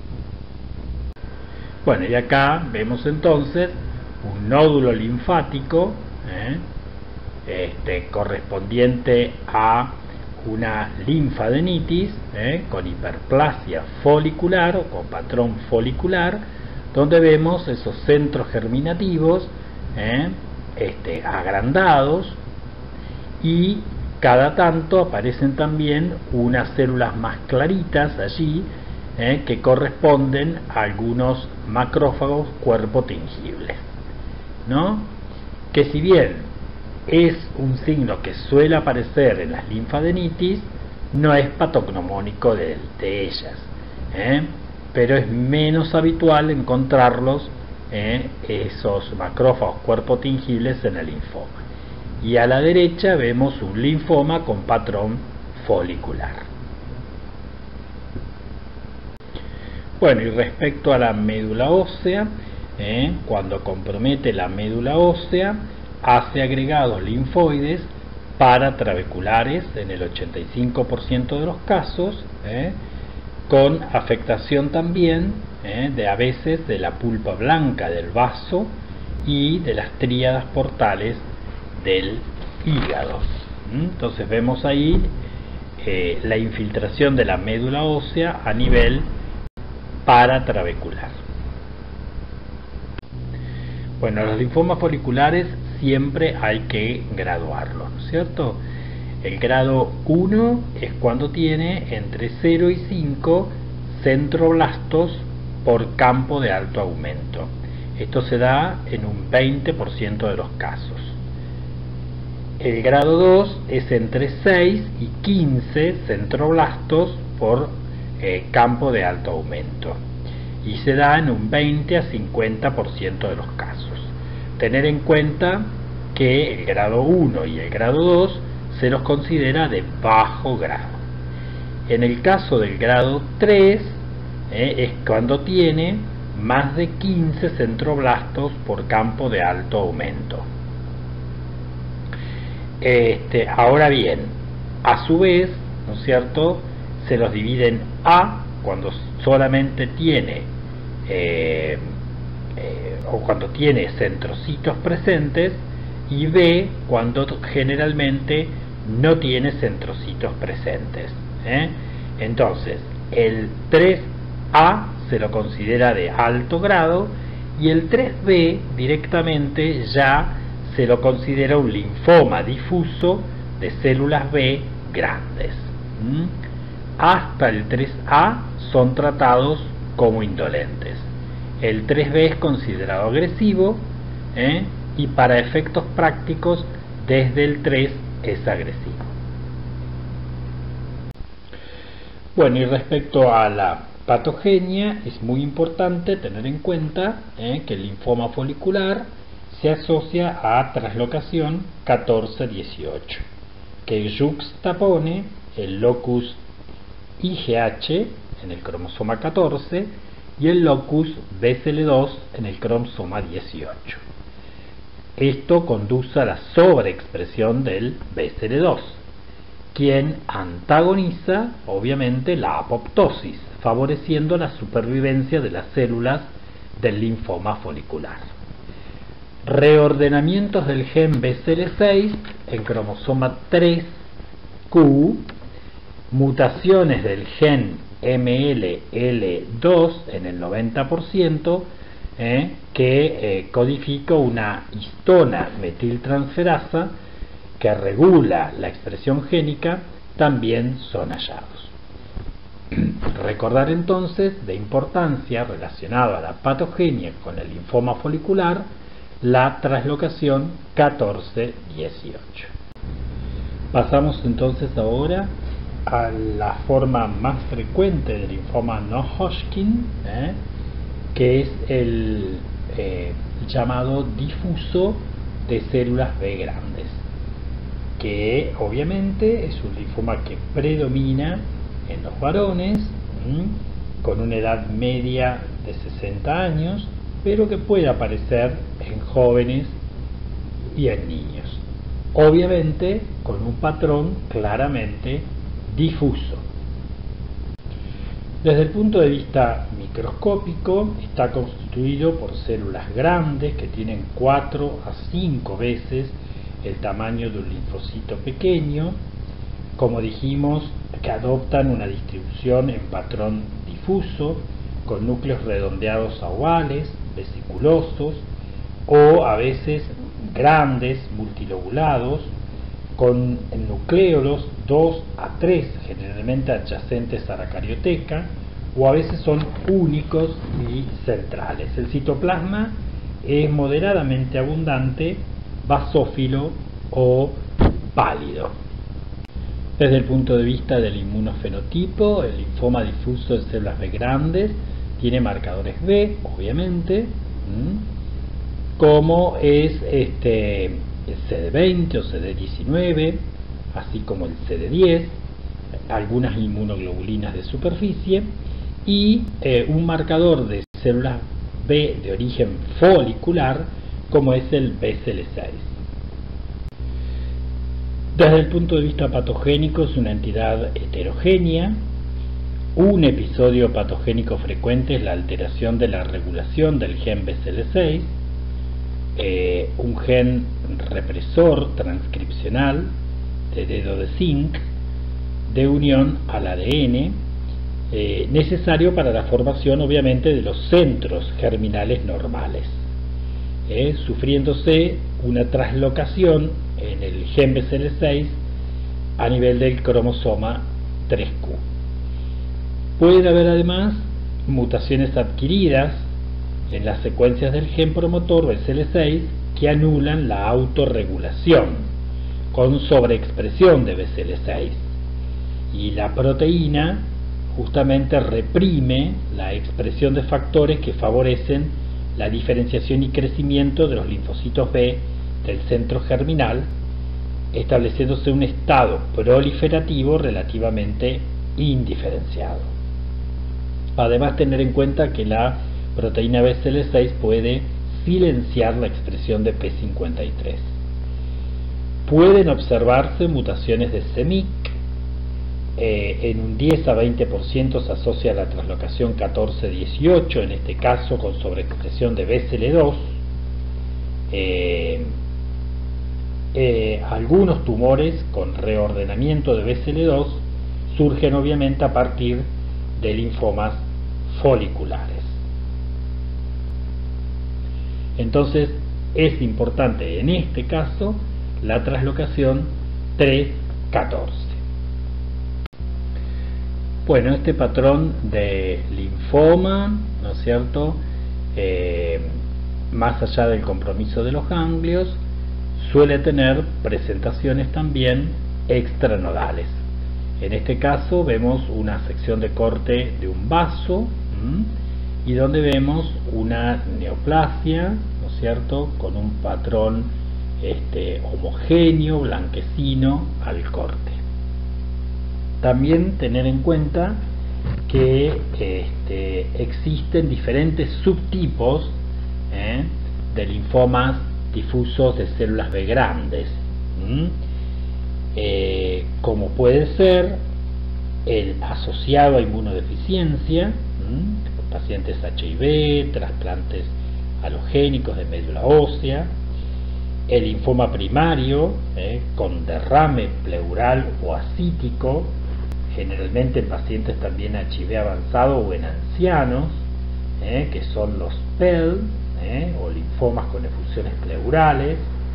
Bueno, y acá vemos entonces un nódulo linfático ¿eh? este, correspondiente a una linfadenitis ¿eh? con hiperplasia folicular o con patrón folicular, donde vemos esos centros germinativos ¿eh? este, agrandados, y cada tanto aparecen también unas células más claritas allí ¿eh? que corresponden a algunos macrófagos cuerpo tingibles, ¿no? Que si bien es un signo que suele aparecer en las linfadenitis, no es patognomónico de, de ellas, ¿eh? pero es menos habitual encontrarlos ¿eh? esos macrófagos cuerpo tingibles en el linfoma. Y a la derecha vemos un linfoma con patrón folicular. Bueno, y respecto a la médula ósea, ¿eh? cuando compromete la médula ósea, hace agregados linfoides paratrabeculares en el ochenta y cinco por ciento de los casos, ¿eh? con afectación también ¿eh? de a veces de la pulpa blanca del vaso y de las tríadas portales del hígado. Entonces vemos ahí eh, la infiltración de la médula ósea a nivel paratrabecular. Bueno, los linfomas foliculares siempre hay que graduarlos, ¿no es cierto? El grado uno es cuando tiene entre cero y cinco centroblastos por campo de alto aumento. Esto se da en un veinte por ciento de los casos. El grado dos es entre seis y quince centroblastos por eh, campo de alto aumento, y se da en un veinte a cincuenta por ciento de los casos. Tener en cuenta que el grado uno y el grado dos se los considera de bajo grado. En el caso del grado tres eh, es cuando tiene más de quince centroblastos por campo de alto aumento. Este, ahora bien, a su vez, ¿no es cierto?, se los divide en A cuando solamente tiene eh, eh, o cuando tiene centrocitos presentes, y B cuando generalmente no tiene centrocitos presentes, ¿eh? Entonces el tres A se lo considera de alto grado, y el tres B directamente ya se lo considera un linfoma difuso de células B grandes. ¿Mm? Hasta el tres A son tratados como indolentes. El tres B es considerado agresivo, ¿eh? y para efectos prácticos desde el tres es agresivo. Bueno, y respecto a la patogenia, es muy importante tener en cuenta ¿eh? que el linfoma folicular se asocia a traslocación catorce dieciocho, que yuxtapone el locus I G H en el cromosoma catorce y el locus B C L dos en el cromosoma dieciocho. Esto conduce a la sobreexpresión del B C L dos, quien antagoniza obviamente la apoptosis, favoreciendo la supervivencia de las células del linfoma folicular. Reordenamientos del gen B C L seis en cromosoma tres Q, mutaciones del gen M L L dos en el noventa por ciento, eh, que eh, codifica una histona metiltransferasa que regula la expresión génica, también son hallados. Recordar entonces de importancia relacionada a la patogenia con el linfoma folicular la traslocación catorce dieciocho. Pasamos entonces ahora a la forma más frecuente del linfoma no Hodgkin, ¿eh? que es el eh, llamado difuso de células B grandes, que obviamente es un linfoma que predomina en los varones, ¿m? con una edad media de sesenta años, pero que puede aparecer en jóvenes y en niños, obviamente con un patrón claramente difuso. Desde el punto de vista microscópico, está constituido por células grandes que tienen cuatro a cinco veces el tamaño de un linfocito pequeño, como dijimos, que adoptan una distribución en patrón difuso, con núcleos redondeados a ovales, vesiculosos, o a veces grandes, multilobulados, con nucleolos dos a tres, generalmente adyacentes a la carioteca, o a veces son únicos y centrales. El citoplasma es moderadamente abundante, basófilo o pálido. Desde el punto de vista del inmunofenotipo, el linfoma difuso de células B grandes tiene marcadores B, obviamente, como es este, el C D veinte o C D diecinueve, así como el C D diez, algunas inmunoglobulinas de superficie, y eh, un marcador de células B de origen folicular, como es el B C L seis. Desde el punto de vista patogénico es una entidad heterogénea. Un episodio patogénico frecuente es la alteración de la regulación del gen B C L seis, eh, un gen represor transcripcional de dedo de zinc de unión al A D N, eh, necesario para la formación obviamente de los centros germinales normales, eh, sufriéndose una traslocación en el gen B C L seis a nivel del cromosoma tres Q. Puede haber además mutaciones adquiridas en las secuencias del gen promotor B C L seis que anulan la autorregulación con sobreexpresión de B C L seis, y la proteína justamente reprime la expresión de factores que favorecen la diferenciación y crecimiento de los linfocitos B del centro germinal, estableciéndose un estado proliferativo relativamente indiferenciado. Además, tener en cuenta que la proteína B C L seis puede silenciar la expresión de P cincuenta y tres. Pueden observarse mutaciones de C M Y C, eh, en un diez a veinte por ciento se asocia a la translocación catorce dieciocho, en este caso con sobreexpresión de B C L dos. Eh, eh, algunos tumores con reordenamiento de B C L dos surgen obviamente a partir de linfomas foliculares. Entonces es importante en este caso la translocación tres catorce. Bueno, este patrón de linfoma, ¿no es cierto?, eh, más allá del compromiso de los ganglios, suele tener presentaciones también extranodales. En este caso vemos una sección de corte de un vaso, ¿m? y donde vemos una neoplasia, ¿no es cierto?, con un patrón este, homogéneo, blanquecino al corte. También tener en cuenta que este, existen diferentes subtipos ¿eh? de linfomas difusos de células B grandes, ¿m? Eh, como puede ser el asociado a inmunodeficiencia, ¿m? pacientes H I V, trasplantes alogénicos de médula ósea, el linfoma primario eh, con derrame pleural o ascítico, generalmente en pacientes también H I V avanzado o en ancianos, eh, que son los P E L eh, o linfomas con efusiones pleurales.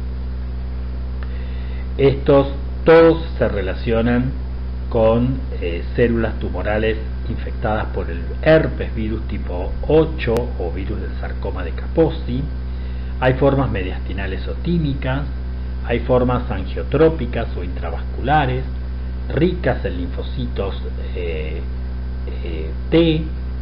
Estos todos se relacionan con eh, células tumorales infectadas por el herpes virus tipo ocho o virus del sarcoma de Kaposi. Hay formas mediastinales o tímicas, hay formas angiotrópicas o intravasculares, ricas en linfocitos eh, eh, T,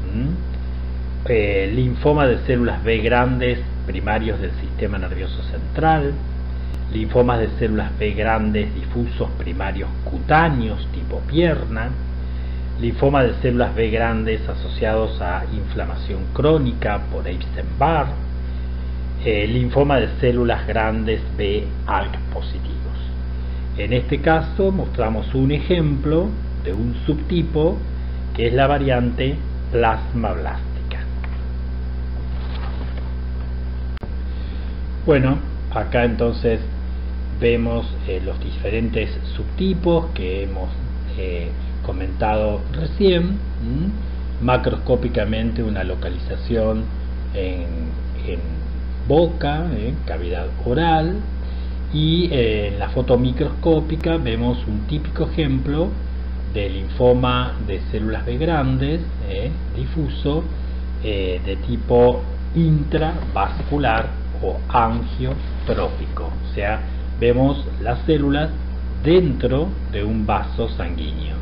eh, linfoma de células B grandes primarios del sistema nervioso central, linfomas de células B grandes difusos primarios cutáneos tipo pierna, linfoma de células B grandes asociados a inflamación crónica por Epstein-Barr, eh, linfoma de células grandes B A L K positivos. En este caso mostramos un ejemplo de un subtipo que es la variante plasmablástica. Bueno, acá entonces vemos eh, los diferentes subtipos que hemos eh, comentado recién. ¿m? macroscópicamente una localización en, en boca, en cavidad oral, y eh, en la foto microscópica vemos un típico ejemplo de linfoma de células B grandes, eh, difuso, eh, de tipo intravascular o angiotrófico, o sea, vemos las células dentro de un vaso sanguíneo.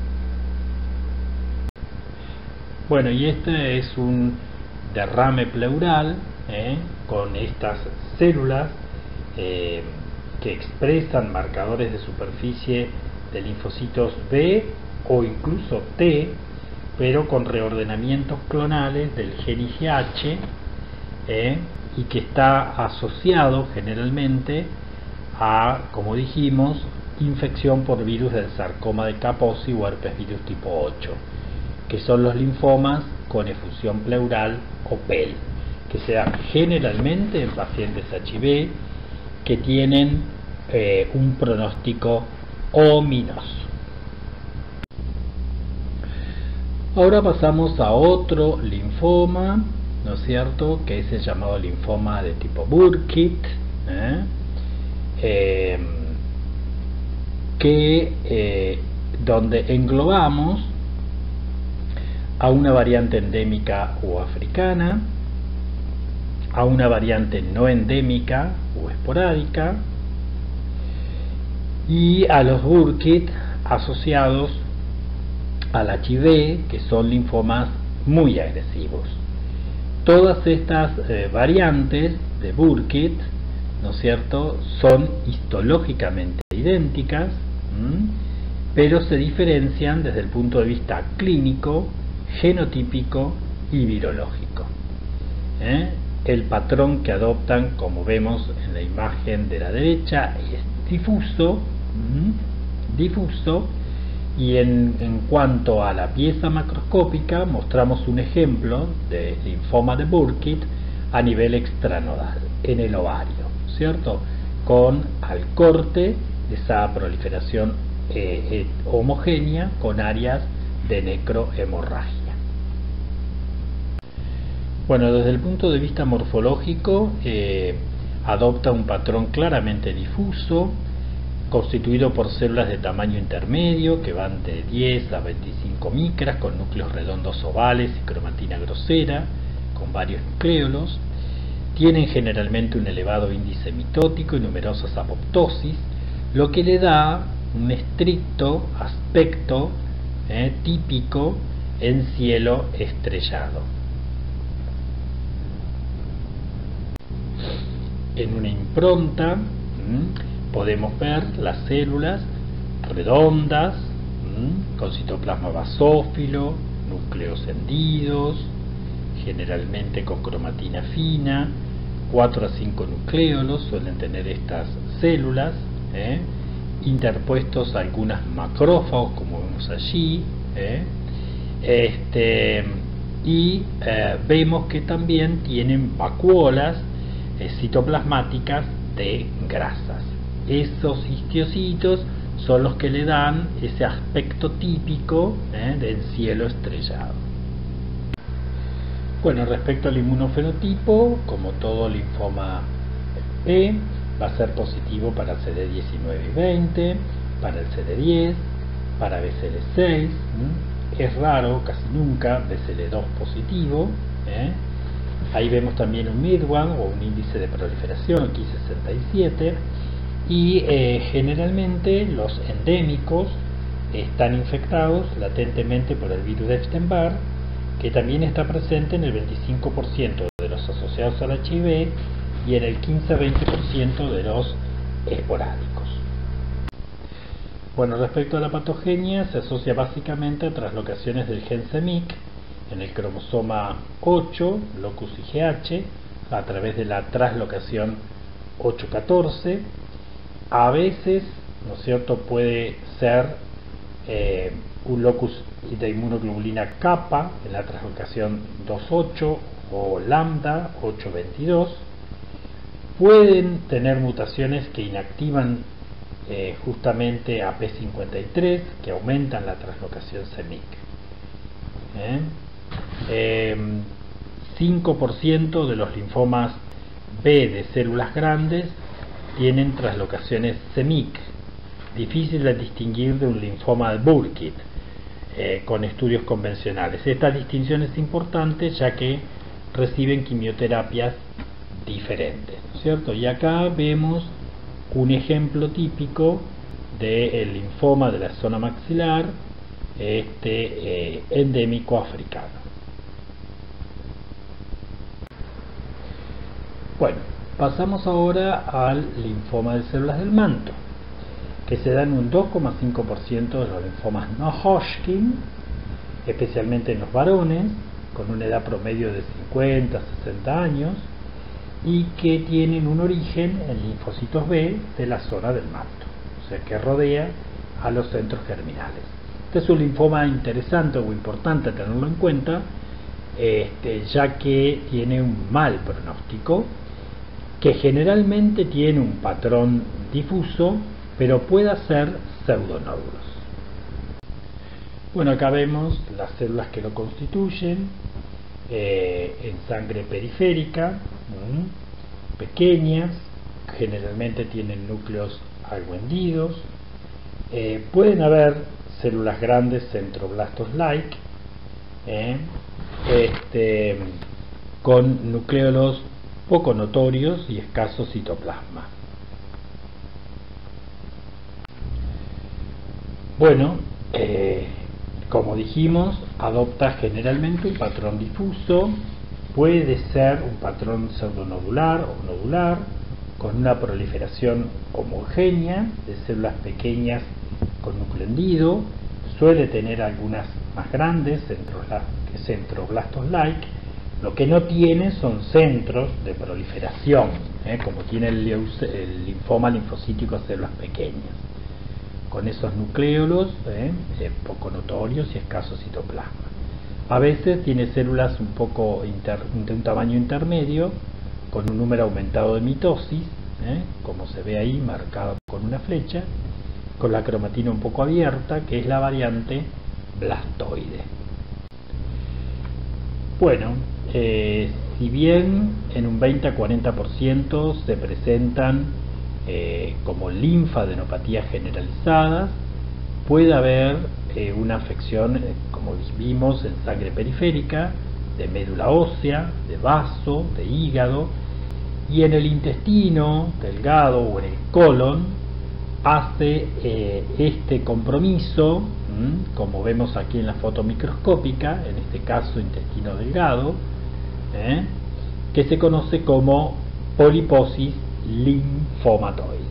Bueno, y este es un derrame pleural eh, con estas células eh, que expresan marcadores de superficie de linfocitos B o incluso T, pero con reordenamientos clonales del gen I G H eh, y que está asociado generalmente a, como dijimos, infección por virus del sarcoma de Kaposi o herpes virus tipo ocho, que son los linfomas con efusión pleural o P E L, que se dan generalmente en pacientes H I V que tienen eh, un pronóstico ominoso. Ahora pasamos a otro linfoma, ¿no es cierto?, que es el llamado linfoma de tipo Burkitt, ¿eh? Eh, que eh, donde englobamos a una variante endémica o africana, a una variante no endémica o esporádica, y a los Burkitt asociados al H I V, que son linfomas muy agresivos. Todas estas eh, variantes de Burkitt, ¿no es cierto?, son histológicamente idénticas, ¿m? pero se diferencian desde el punto de vista clínico, genotípico y virológico. ¿Eh? El patrón que adoptan, como vemos en la imagen de la derecha, es difuso, ¿m? difuso, y en, en cuanto a la pieza macroscópica mostramos un ejemplo de linfoma de Burkitt a nivel extranodal, en el ovario, ¿cierto?, con al corte de esa proliferación eh, eh, homogénea con áreas de necrohemorragia. Bueno, desde el punto de vista morfológico eh, adopta un patrón claramente difuso, constituido por células de tamaño intermedio que van de diez a veinticinco micras, con núcleos redondos ovales y cromatina grosera, con varios nucleolos. Tienen generalmente un elevado índice mitótico y numerosas apoptosis, lo que le da un estricto aspecto eh, típico en cielo estrellado. En una impronta ¿m? podemos ver las células redondas, ¿m? con citoplasma basófilo, núcleos hendidos, generalmente con cromatina fina, cuatro a cinco nucleolos suelen tener estas células, ¿eh? interpuestos algunas macrófagos, como vemos allí, ¿eh? este, y eh, vemos que también tienen vacuolas eh, citoplasmáticas de grasas. Esos histiocitos son los que le dan ese aspecto típico ¿eh? del cielo estrellado. Bueno, respecto al inmunofenotipo, como todo linfoma B, va a ser positivo para C D diecinueve y veinte, para el C D diez, para B C L seis, ¿m? es raro, casi nunca, B C L dos positivo, ¿eh? Ahí vemos también un M I R W A N o un índice de proliferación, aquí sesenta y siete, y eh, generalmente los endémicos están infectados latentemente por el virus de Epstein-Barr, que también está presente en el veinticinco por ciento de los asociados al H I V y en el quince a veinte por ciento de los esporádicos. Bueno, respecto a la patogenia, se asocia básicamente a traslocaciones del gen C M Y C en el cromosoma ocho, locus I G H, a través de la traslocación ocho catorce. A veces, ¿no es cierto?, puede ser eh, un locus de inmunoglobulina kappa en la translocación dos ocho o lambda ocho veintidós. Pueden tener mutaciones que inactivan eh, justamente a P cincuenta y tres, que aumentan la translocación C M Y C. ¿eh? Eh, cinco por ciento de los linfomas B de células grandes tienen traslocaciones C M Y C, difícil de distinguir de un linfoma de Burkitt eh, con estudios convencionales. Esta distinción es importante ya que reciben quimioterapias diferentes, ¿no es cierto? Y acá vemos un ejemplo típico del linfoma de la zona maxilar, este eh, endémico africano. Bueno, pasamos ahora al linfoma de células del manto, que se da en un dos coma cinco por ciento de los linfomas no Hodgkin, especialmente en los varones, con una edad promedio de cincuenta a sesenta años, y que tienen un origen en linfocitos B de la zona del manto, o sea que rodea a los centros germinales. Este es un linfoma interesante o importante tenerlo en cuenta, este, ya que tiene un mal pronóstico, que generalmente tiene un patrón difuso, pero puede ser pseudonódulos. Bueno, acá vemos las células que lo constituyen eh, en sangre periférica, ¿m? pequeñas, generalmente tienen núcleos algo hendidos. Eh, pueden haber células grandes centroblastos-like, eh, este, con nucleolos poco notorios y escaso citoplasma. Bueno, eh, como dijimos, adopta generalmente un patrón difuso, puede ser un patrón pseudonodular o nodular, con una proliferación homogénea de células pequeñas con núcleo hendido, suele tener algunas más grandes, centroblastos-like. Lo que no tiene son centros de proliferación, ¿eh? como tiene el, el linfoma linfocítico a células pequeñas, con esos nucleolos ¿eh? Eh, poco notorios y escaso citoplasma. A veces tiene células un poco inter, de un tamaño intermedio, con un número aumentado de mitosis, ¿eh? como se ve ahí marcado con una flecha, con la cromatina un poco abierta, que es la variante blastoide. Bueno, eh, si bien en un veinte a cuarenta por ciento se presentan eh, como linfadenopatías generalizadas, puede haber eh, una afección, eh, como vimos, en sangre periférica, de médula ósea, de vaso, de hígado, y en el intestino delgado o en el colon hace eh, este compromiso, ¿m? como vemos aquí en la foto microscópica, en este caso intestino delgado, ¿eh? que se conoce como poliposis linfomatoide.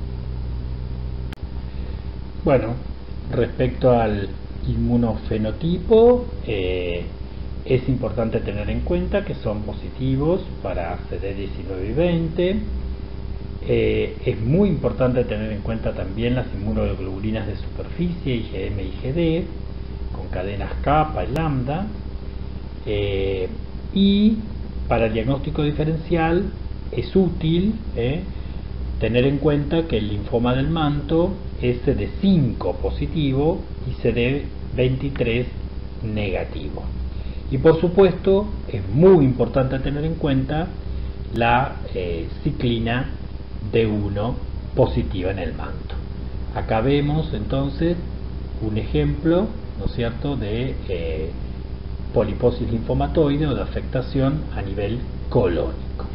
Bueno, respecto al inmunofenotipo, eh, es importante tener en cuenta que son positivos para C D diecinueve y veinte. Eh, es muy importante tener en cuenta también las inmunoglobulinas de superficie, I G M y I G D, con cadenas kappa y lambda. Eh, y para el diagnóstico diferencial es útil eh, tener en cuenta que el linfoma del manto es C D cinco positivo y C D veintitrés negativo. Y por supuesto es muy importante tener en cuenta la eh, ciclina D uno positiva en el manto. Acá vemos entonces un ejemplo, ¿no es cierto?, de eh, poliposis linfomatoide o de afectación a nivel colónico.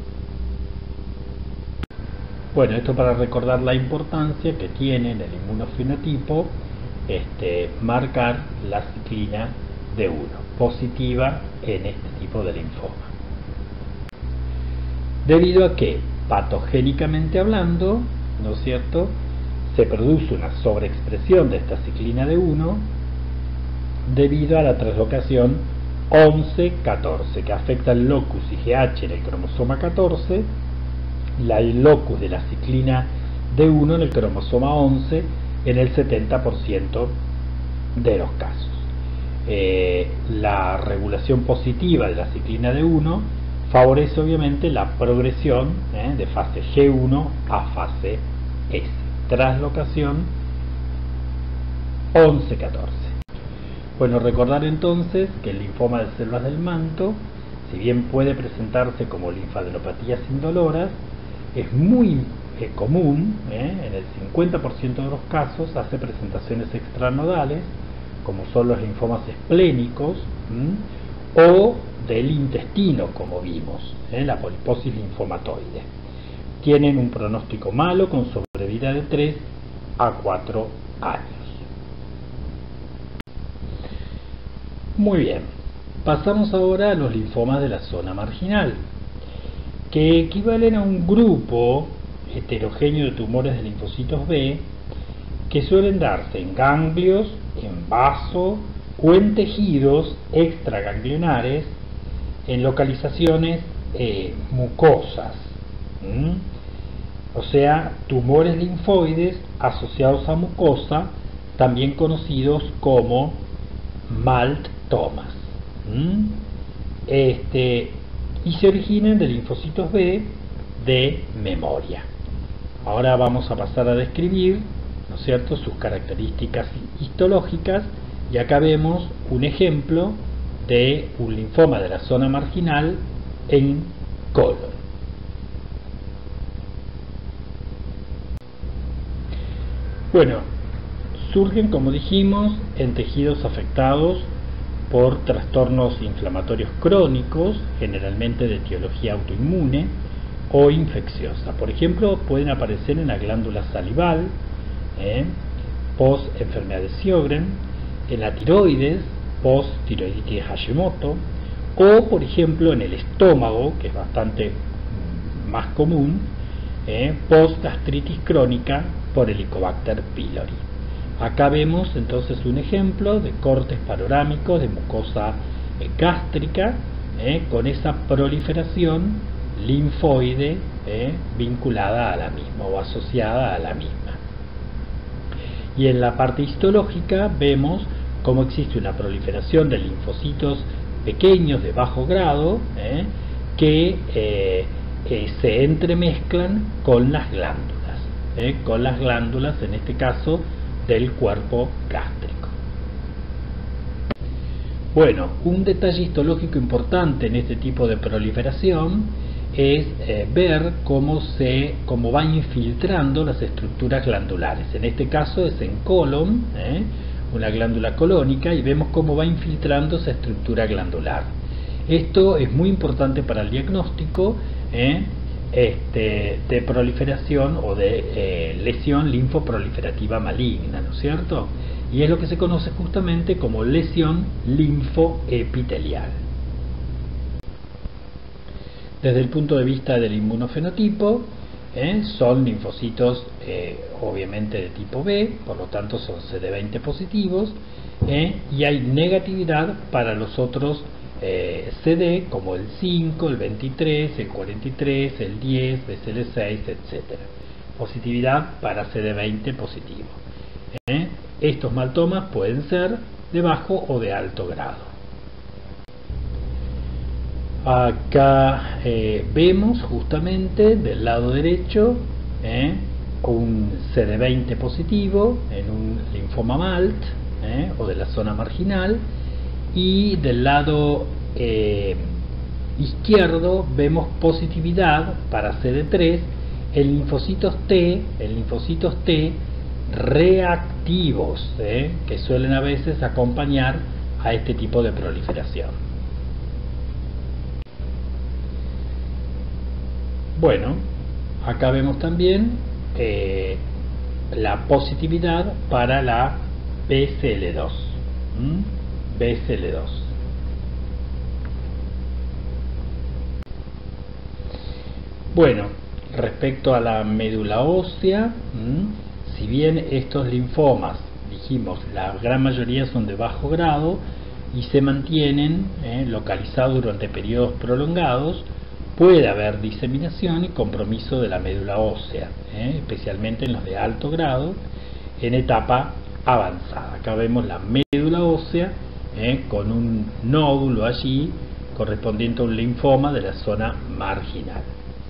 Bueno, esto para recordar la importancia que tiene en el inmunofenotipo este, marcar la ciclina D uno positiva en este tipo de linfoma. Debido a que, patogénicamente hablando, ¿no es cierto?, se produce una sobreexpresión de esta ciclina D uno debido a la translocación once catorce, que afecta el locus I G H en el cromosoma catorce, la el locus de la ciclina D uno en el cromosoma once en el setenta por ciento de los casos. Eh, la regulación positiva de la ciclina D uno favorece obviamente la progresión eh, de fase G uno a fase S, traslocación once catorce. Bueno, recordar entonces que el linfoma de células del manto, si bien puede presentarse como linfadenopatías indoloras, es muy eh, común, ¿eh? en el cincuenta por ciento de los casos hace presentaciones extranodales, como son los linfomas esplénicos, ¿m? o del intestino, como vimos, ¿eh? la poliposis linfomatoide. Tienen un pronóstico malo con sobrevida de tres a cuatro años. Muy bien, pasamos ahora a los linfomas de la zona marginal, que equivalen a un grupo heterogéneo de tumores de linfocitos B que suelen darse en ganglios, en vaso o en tejidos extraganglionares en localizaciones eh, mucosas, ¿Mm? o sea, tumores linfoides asociados a mucosa, también conocidos como maltomas. ¿Mm? Este, y se originan de linfocitos B de memoria. Ahora vamos a pasar a describir, ¿no es cierto?, sus características histológicas, y acá vemos un ejemplo de un linfoma de la zona marginal en colon. Bueno, surgen, como dijimos, en tejidos afectados por trastornos inflamatorios crónicos, generalmente de etiología autoinmune o infecciosa. Por ejemplo, pueden aparecer en la glándula salival, ¿eh? post enfermedad de Sjögren, en la tiroides, post tiroiditis de Hashimoto, o por ejemplo en el estómago, que es bastante más común, ¿eh? post gastritis crónica por Helicobacter pylori. Acá vemos entonces un ejemplo de cortes panorámicos de mucosa eh, gástrica, eh, con esa proliferación linfoide eh, vinculada a la misma o asociada a la misma. Y en la parte histológica vemos cómo existe una proliferación de linfocitos pequeños de bajo grado eh, que eh, eh, se entremezclan con las glándulas, eh, con las glándulas en este caso del cuerpo gástrico. Bueno, un detalle histológico importante en este tipo de proliferación es eh, ver cómo se cómo van infiltrando las estructuras glandulares. En este caso es en colon, ¿eh? una glándula colónica, y vemos cómo va infiltrando esa estructura glandular. Esto es muy importante para el diagnóstico ¿eh? este, de proliferación o de eh, lesión linfoproliferativa maligna, ¿no es cierto? Y es lo que se conoce justamente como lesión linfoepitelial. Desde el punto de vista del inmunofenotipo, ¿eh? son linfocitos eh, obviamente de tipo B, por lo tanto son C D veinte positivos, ¿eh? y hay negatividad para los otros eh, C D como el cinco, el veintitrés, el cuarenta y tres, el diez, B C L seis, etcétera. Positividad para C D veinte positivo. ¿eh? Estos maltomas pueden ser de bajo o de alto grado. Acá eh, vemos justamente del lado derecho eh, un C D veinte positivo en un linfoma MALT eh, o de la zona marginal, y del lado eh, izquierdo vemos positividad para C D tres en linfocitos T, en linfocitos T reactivos eh, que suelen a veces acompañar a este tipo de proliferación. Bueno, acá vemos también eh, la positividad para la B C L dos. ¿Mm? B C L dos. Bueno, respecto a la médula ósea, ¿m? si bien estos linfomas, dijimos, la gran mayoría son de bajo grado y se mantienen eh, localizados durante periodos prolongados, puede haber diseminación y compromiso de la médula ósea, ¿eh? especialmente en los de alto grado, en etapa avanzada. Acá vemos la médula ósea ¿eh? con un nódulo allí correspondiente a un linfoma de la zona marginal.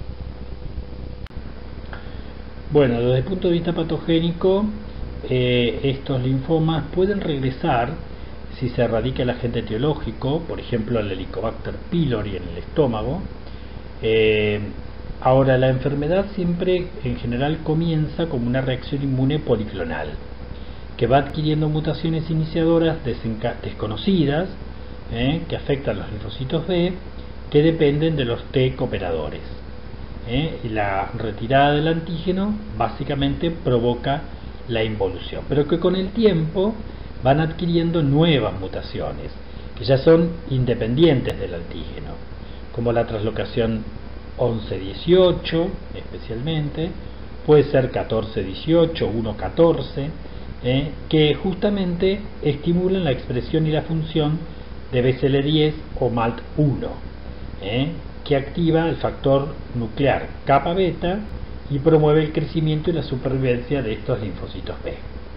Bueno, desde el punto de vista patogénico, eh, estos linfomas pueden regresar si se erradica el agente etiológico, por ejemplo el Helicobacter pylori en el estómago. Eh, ahora, la enfermedad siempre en general comienza como una reacción inmune policlonal, que va adquiriendo mutaciones iniciadoras desconocidas, eh, que afectan los linfocitos B, que dependen de los T cooperadores. Eh, y la retirada del antígeno básicamente provoca la involución, pero que con el tiempo van adquiriendo nuevas mutaciones, que ya son independientes del antígeno, como la translocación once dieciocho especialmente, puede ser catorce dieciocho, uno catorce, eh, que justamente estimulan la expresión y la función de B C L diez o M A L T uno, eh, que activa el factor nuclear kappa beta y promueve el crecimiento y la supervivencia de estos linfocitos B.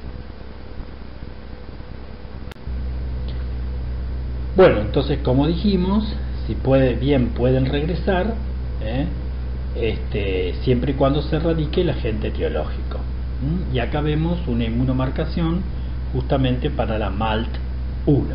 Bueno, entonces, como dijimos, si puede, bien pueden regresar, ¿eh? este, siempre y cuando se erradique el agente etiológico. ¿Mm? Y acá vemos una inmunomarcación justamente para la M A L T uno.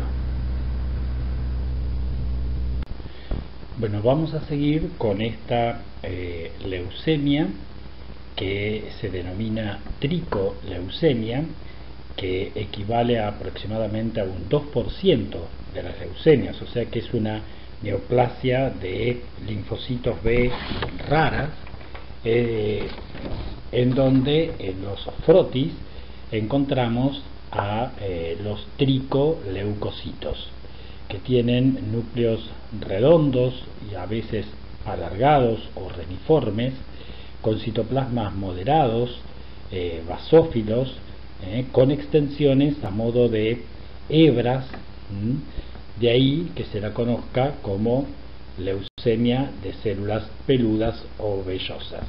Bueno, vamos a seguir con esta eh, leucemia que se denomina tricoleucemia, que equivale a aproximadamente a un dos por ciento de las leucemias, o sea que es una neoplasia de linfocitos B raras, eh, en donde en los frotis encontramos a eh, los tricoleucocitos, que tienen núcleos redondos y a veces alargados o reniformes, con citoplasmas moderados, eh, basófilos, eh, con extensiones a modo de hebras, ¿m? De ahí que se la conozca como leucemia de células peludas o vellosas.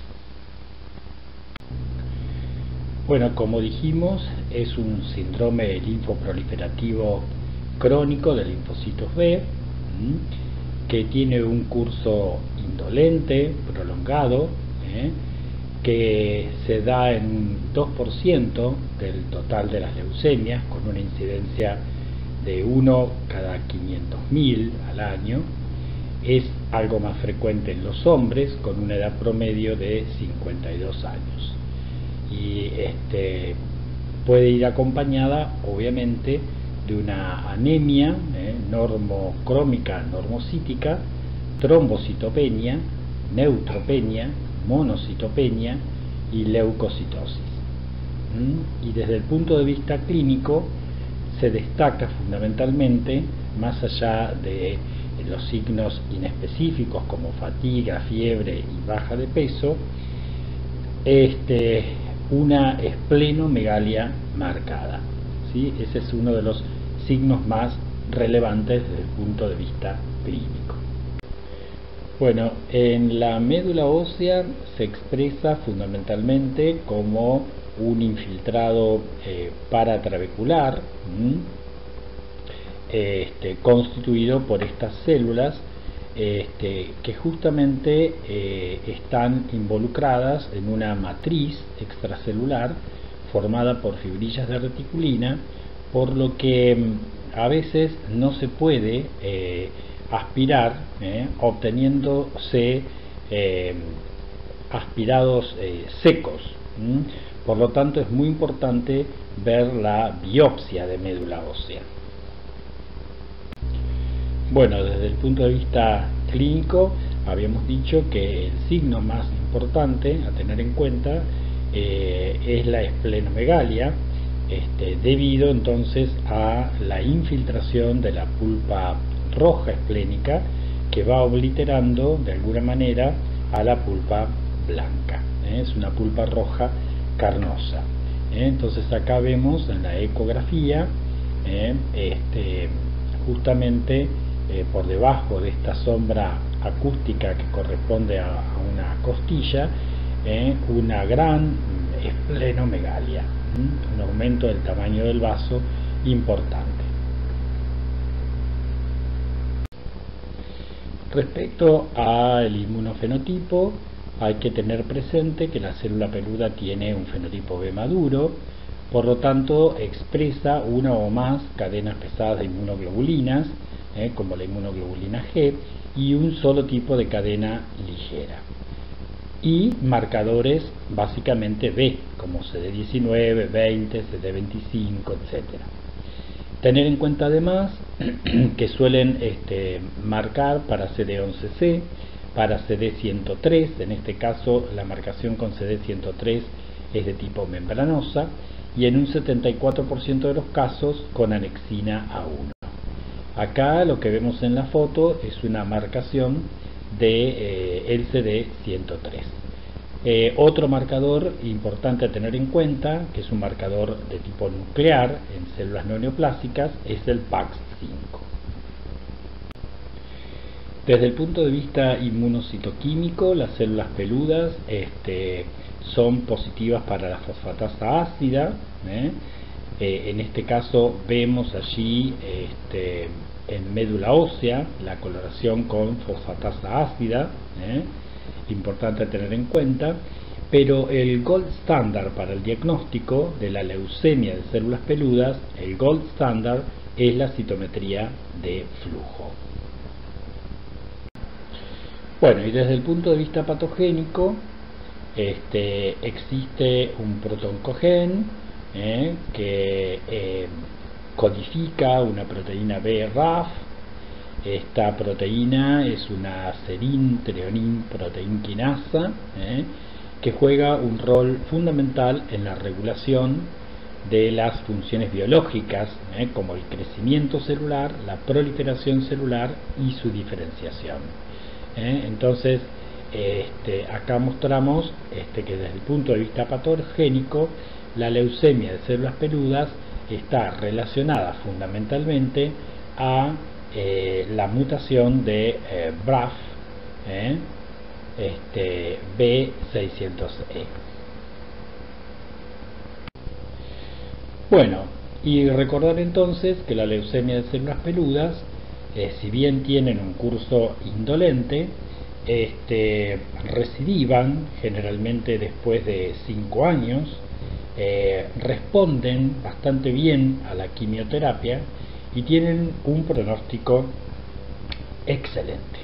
Bueno, como dijimos, es un síndrome linfoproliferativo crónico de linfocitos B, ¿m? que tiene un curso indolente, prolongado, ¿eh? que se da en un dos por ciento del total de las leucemias, con una incidencia de uno cada quinientos mil al año. Es algo más frecuente en los hombres, con una edad promedio de cincuenta y dos años. Y este, puede ir acompañada, obviamente, de una anemia eh, normocrómica, normocítica, trombocitopenia, neutropenia, monocitopenia y leucocitosis. ¿Mm? Y desde el punto de vista clínico se destaca fundamentalmente, más allá de los signos inespecíficos como fatiga, fiebre y baja de peso, este, una esplenomegalia marcada, ¿sí? Ese es uno de los signos más relevantes desde el punto de vista clínico. Bueno, en la médula ósea se expresa fundamentalmente como un infiltrado eh, paratrabecular, este, constituido por estas células este, que justamente eh, están involucradas en una matriz extracelular formada por fibrillas de reticulina, por lo que a veces no se puede eh, aspirar, eh, obteniéndose eh, aspirados eh, secos. ¿m? Por lo tanto, es muy importante ver la biopsia de médula ósea. Bueno, desde el punto de vista clínico, habíamos dicho que el signo más importante a tener en cuenta eh, es la esplenomegalia, este, debido entonces a la infiltración de la pulpa roja esplénica, que va obliterando de alguna manera a la pulpa blanca. ¿eh? Es una pulpa roja carnosa. ¿eh? Entonces acá vemos en la ecografía ¿eh? este, justamente eh, por debajo de esta sombra acústica que corresponde a, a una costilla, ¿eh? una gran esplenomegalia, ¿eh? un aumento del tamaño del vaso importante. Respecto al inmunofenotipo, hay que tener presente que la célula peluda tiene un fenotipo B maduro, por lo tanto expresa una o más cadenas pesadas de inmunoglobulinas, eh, como la inmunoglobulina G, y un solo tipo de cadena ligera, y marcadores básicamente B, como C D diecinueve, veinte, C D veinticinco, etcétera. Tener en cuenta además que suelen este, marcar para C D once C, para C D ciento tres, en este caso la marcación con C D ciento tres es de tipo membranosa, y en un setenta y cuatro por ciento de los casos con anexina A uno. Acá lo que vemos en la foto es una marcación de eh, el C D ciento tres. Eh, otro marcador importante a tener en cuenta, que es un marcador de tipo nuclear en células no neoplásicas, es el P A X cinco. Desde el punto de vista inmunocitoquímico, las células peludas este, son positivas para la fosfatasa ácida. ¿eh? Eh, en este caso vemos allí este, en médula ósea la coloración con fosfatasa ácida, ¿eh? importante a tener en cuenta, pero el gold standard para el diagnóstico de la leucemia de células peludas, el gold standard es la citometría de flujo. Bueno, y desde el punto de vista patogénico, este, existe un protoncogen eh, que eh, codifica una proteína B R A F. Esta proteína es una serin treonin protein quinasa eh, que juega un rol fundamental en la regulación de las funciones biológicas eh, como el crecimiento celular, la proliferación celular y su diferenciación. Eh, entonces, este, acá mostramos este, que desde el punto de vista patogénico, la leucemia de células peludas está relacionada fundamentalmente a eh, la mutación de eh, B R A F eh, este, B seiscientos E. Bueno, y recordar entonces que la leucemia de células peludas, eh, si bien tienen un curso indolente, este, recidivan generalmente después de cinco años, eh, responden bastante bien a la quimioterapia y tienen un pronóstico excelente.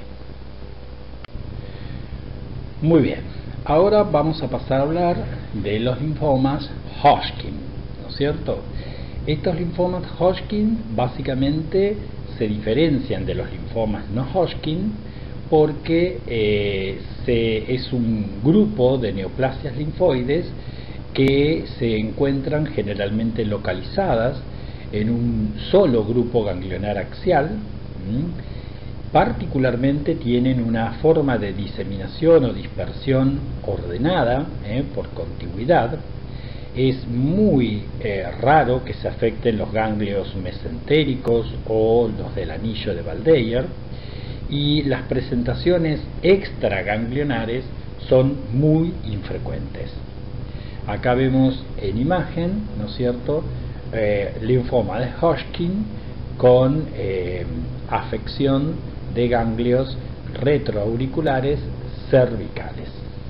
Muy bien, ahora vamos a pasar a hablar de los linfomas Hodgkin, ¿no es cierto? Estos linfomas Hodgkin básicamente se diferencian de los linfomas no Hodgkin porque eh, se, es un grupo de neoplasias linfoides que se encuentran generalmente localizadas en un solo grupo ganglionar axial. ¿m? Particularmente tienen una forma de diseminación o dispersión ordenada ¿eh? por contigüidad. Es muy eh, raro que se afecten los ganglios mesentéricos o los del anillo de Waldeyer, y las presentaciones extraganglionares son muy infrecuentes. Acá vemos en imagen, ¿no es cierto?, eh, linfoma de Hodgkin con eh, afección de ganglios retroauriculares cervicales.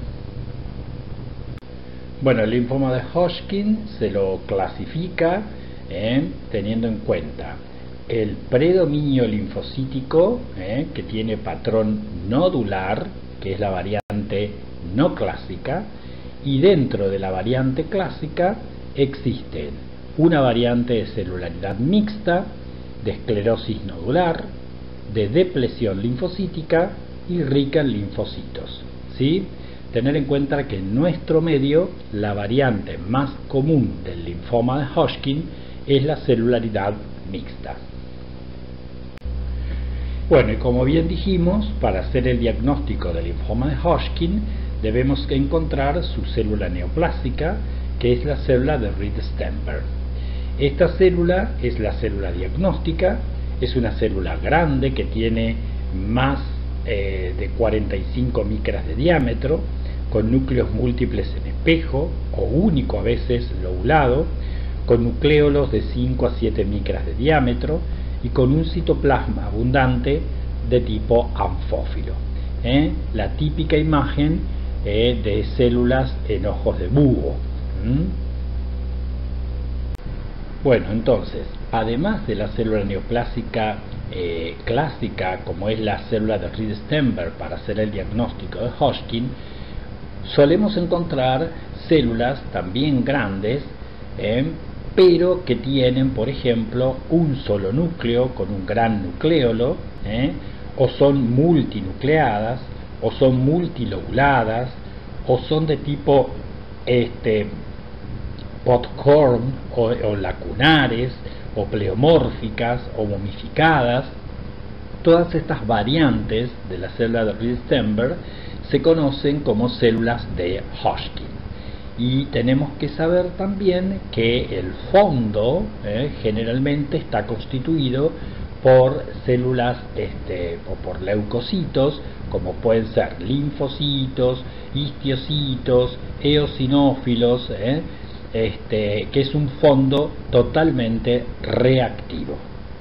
Bueno, el linfoma de Hodgkin se lo clasifica eh, teniendo en cuenta el predominio linfocítico, eh, que tiene patrón nodular, que es la variante no clásica, y dentro de la variante clásica existen una variante de celularidad mixta, de esclerosis nodular, de depresión linfocítica y rica en linfocitos. ¿Sí? Tener en cuenta que en nuestro medio la variante más común del linfoma de Hodgkin es la celularidad mixta. Bueno, y como bien dijimos, para hacer el diagnóstico del linfoma de Hodgkin debemos encontrar su célula neoplásica, que es la célula de Reed-Sternberg. Esta célula es la célula diagnóstica, es una célula grande que tiene más eh, de cuarenta y cinco micras de diámetro, con núcleos múltiples en espejo o único a veces lobulado, con nucléolos de cinco a siete micras de diámetro y con un citoplasma abundante de tipo anfófilo. ¿eh? La típica imagen eh, de células en ojos de búho. ¿Mm? Bueno, entonces, además de la célula neoplásica eh, clásica, como es la célula de Reed-Sternberg para hacer el diagnóstico de Hodgkin, solemos encontrar células también grandes, eh, pero que tienen, por ejemplo, un solo núcleo con un gran nucleolo, eh, o son multinucleadas, o son multilobuladas, o son de tipo este, Podkorn, o, o lacunares, o pleomórficas, o momificadas. Todas estas variantes de la célula de Reed-Sternberg se conocen como células de Hodgkin. Y tenemos que saber también que el fondo eh, generalmente está constituido por células este, o por leucocitos, como pueden ser linfocitos, histiocitos, eosinófilos, eh, este, que es un fondo totalmente reactivo.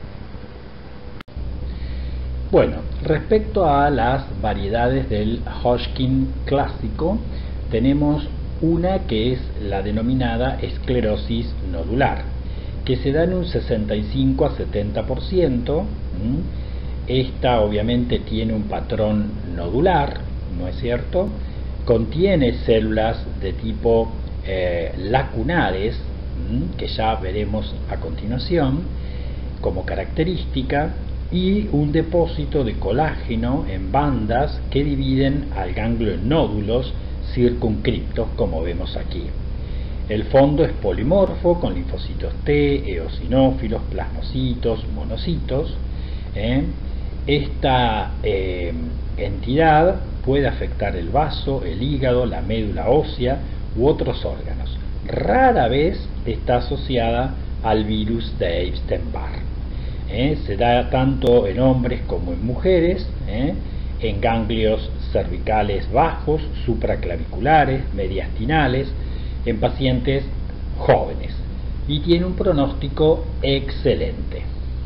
Bueno, respecto a las variedades del Hodgkin clásico, tenemos una que es la denominada esclerosis nodular, que se da en un sesenta y cinco a setenta por ciento. Esta obviamente tiene un patrón nodular, ¿no es cierto? Contiene células de tipo eh, lacunares, que ya veremos a continuación como característica, y un depósito de colágeno en bandas que dividen al ganglio en nódulos circunscriptos, como vemos aquí. El fondo es polimorfo con linfocitos T, eosinófilos, plasmocitos, monocitos. ¿eh? Esta eh, entidad puede afectar el vaso, el hígado, la médula ósea u otros órganos. Rara vez está asociada al virus de Epstein-Barr. ¿eh? Se da tanto en hombres como en mujeres, ¿eh? en ganglios cervicales bajos, supraclaviculares, mediastinales, en pacientes jóvenes, y tiene un pronóstico excelente.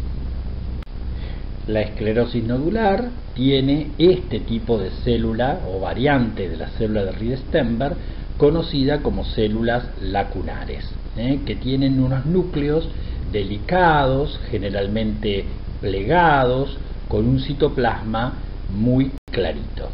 La esclerosis nodular tiene este tipo de célula o variante de la célula de Reed-Sternberg conocida como células lacunares, ¿eh? que tienen unos núcleos delicados, generalmente plegados, con un citoplasma muy clarito.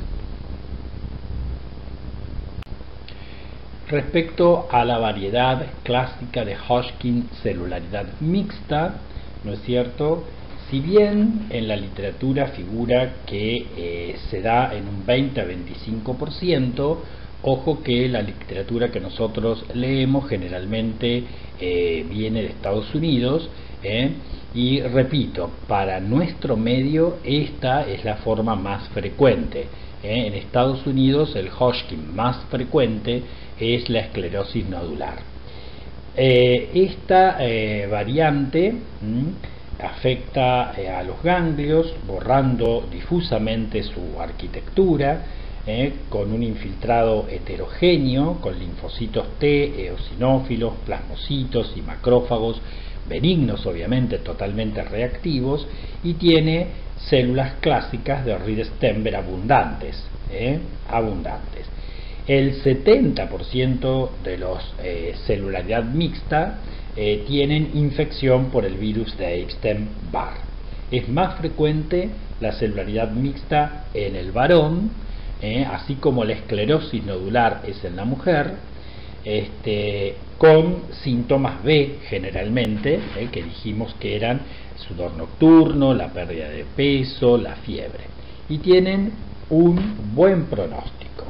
Respecto a la variedad clásica de Hodgkin celularidad mixta, ¿no es cierto? Si bien en la literatura figura que eh, se da en un veinte a veinticinco por ciento, ojo que la literatura que nosotros leemos generalmente eh, viene de Estados Unidos, eh, y repito, para nuestro medio esta es la forma más frecuente. Eh, en Estados Unidos el Hodgkin más frecuente es la esclerosis nodular. Eh, esta eh, variante ¿m? afecta eh, a los ganglios, borrando difusamente su arquitectura, eh, con un infiltrado heterogéneo, con linfocitos T, eosinófilos, plasmocitos y macrófagos benignos, obviamente totalmente reactivos, y tiene células clásicas de Reed-Sternberg abundantes, eh, abundantes. El setenta por ciento de los eh, celularidad mixta eh, tienen infección por el virus de Epstein-Barr. Es más frecuente la celularidad mixta en el varón, eh, así como la esclerosis nodular es en la mujer, este, con síntomas B generalmente, eh, que dijimos que eran sudor nocturno, la pérdida de peso, la fiebre, y tienen un buen pronóstico.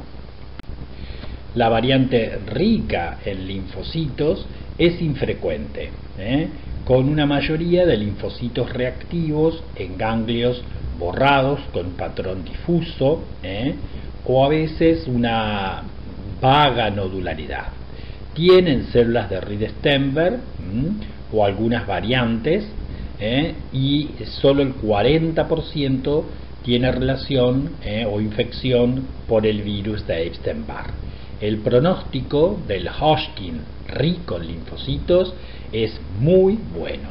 La variante rica en linfocitos es infrecuente, ¿eh? con una mayoría de linfocitos reactivos en ganglios borrados con patrón difuso, ¿eh? o a veces una vaga nodularidad. Tienen células de Reed-Sternberg o algunas variantes, ¿eh? y solo el cuarenta por ciento tiene relación eh, o infección por el virus de Epstein-Barr. El pronóstico del Hodgkin rico en linfocitos es muy bueno.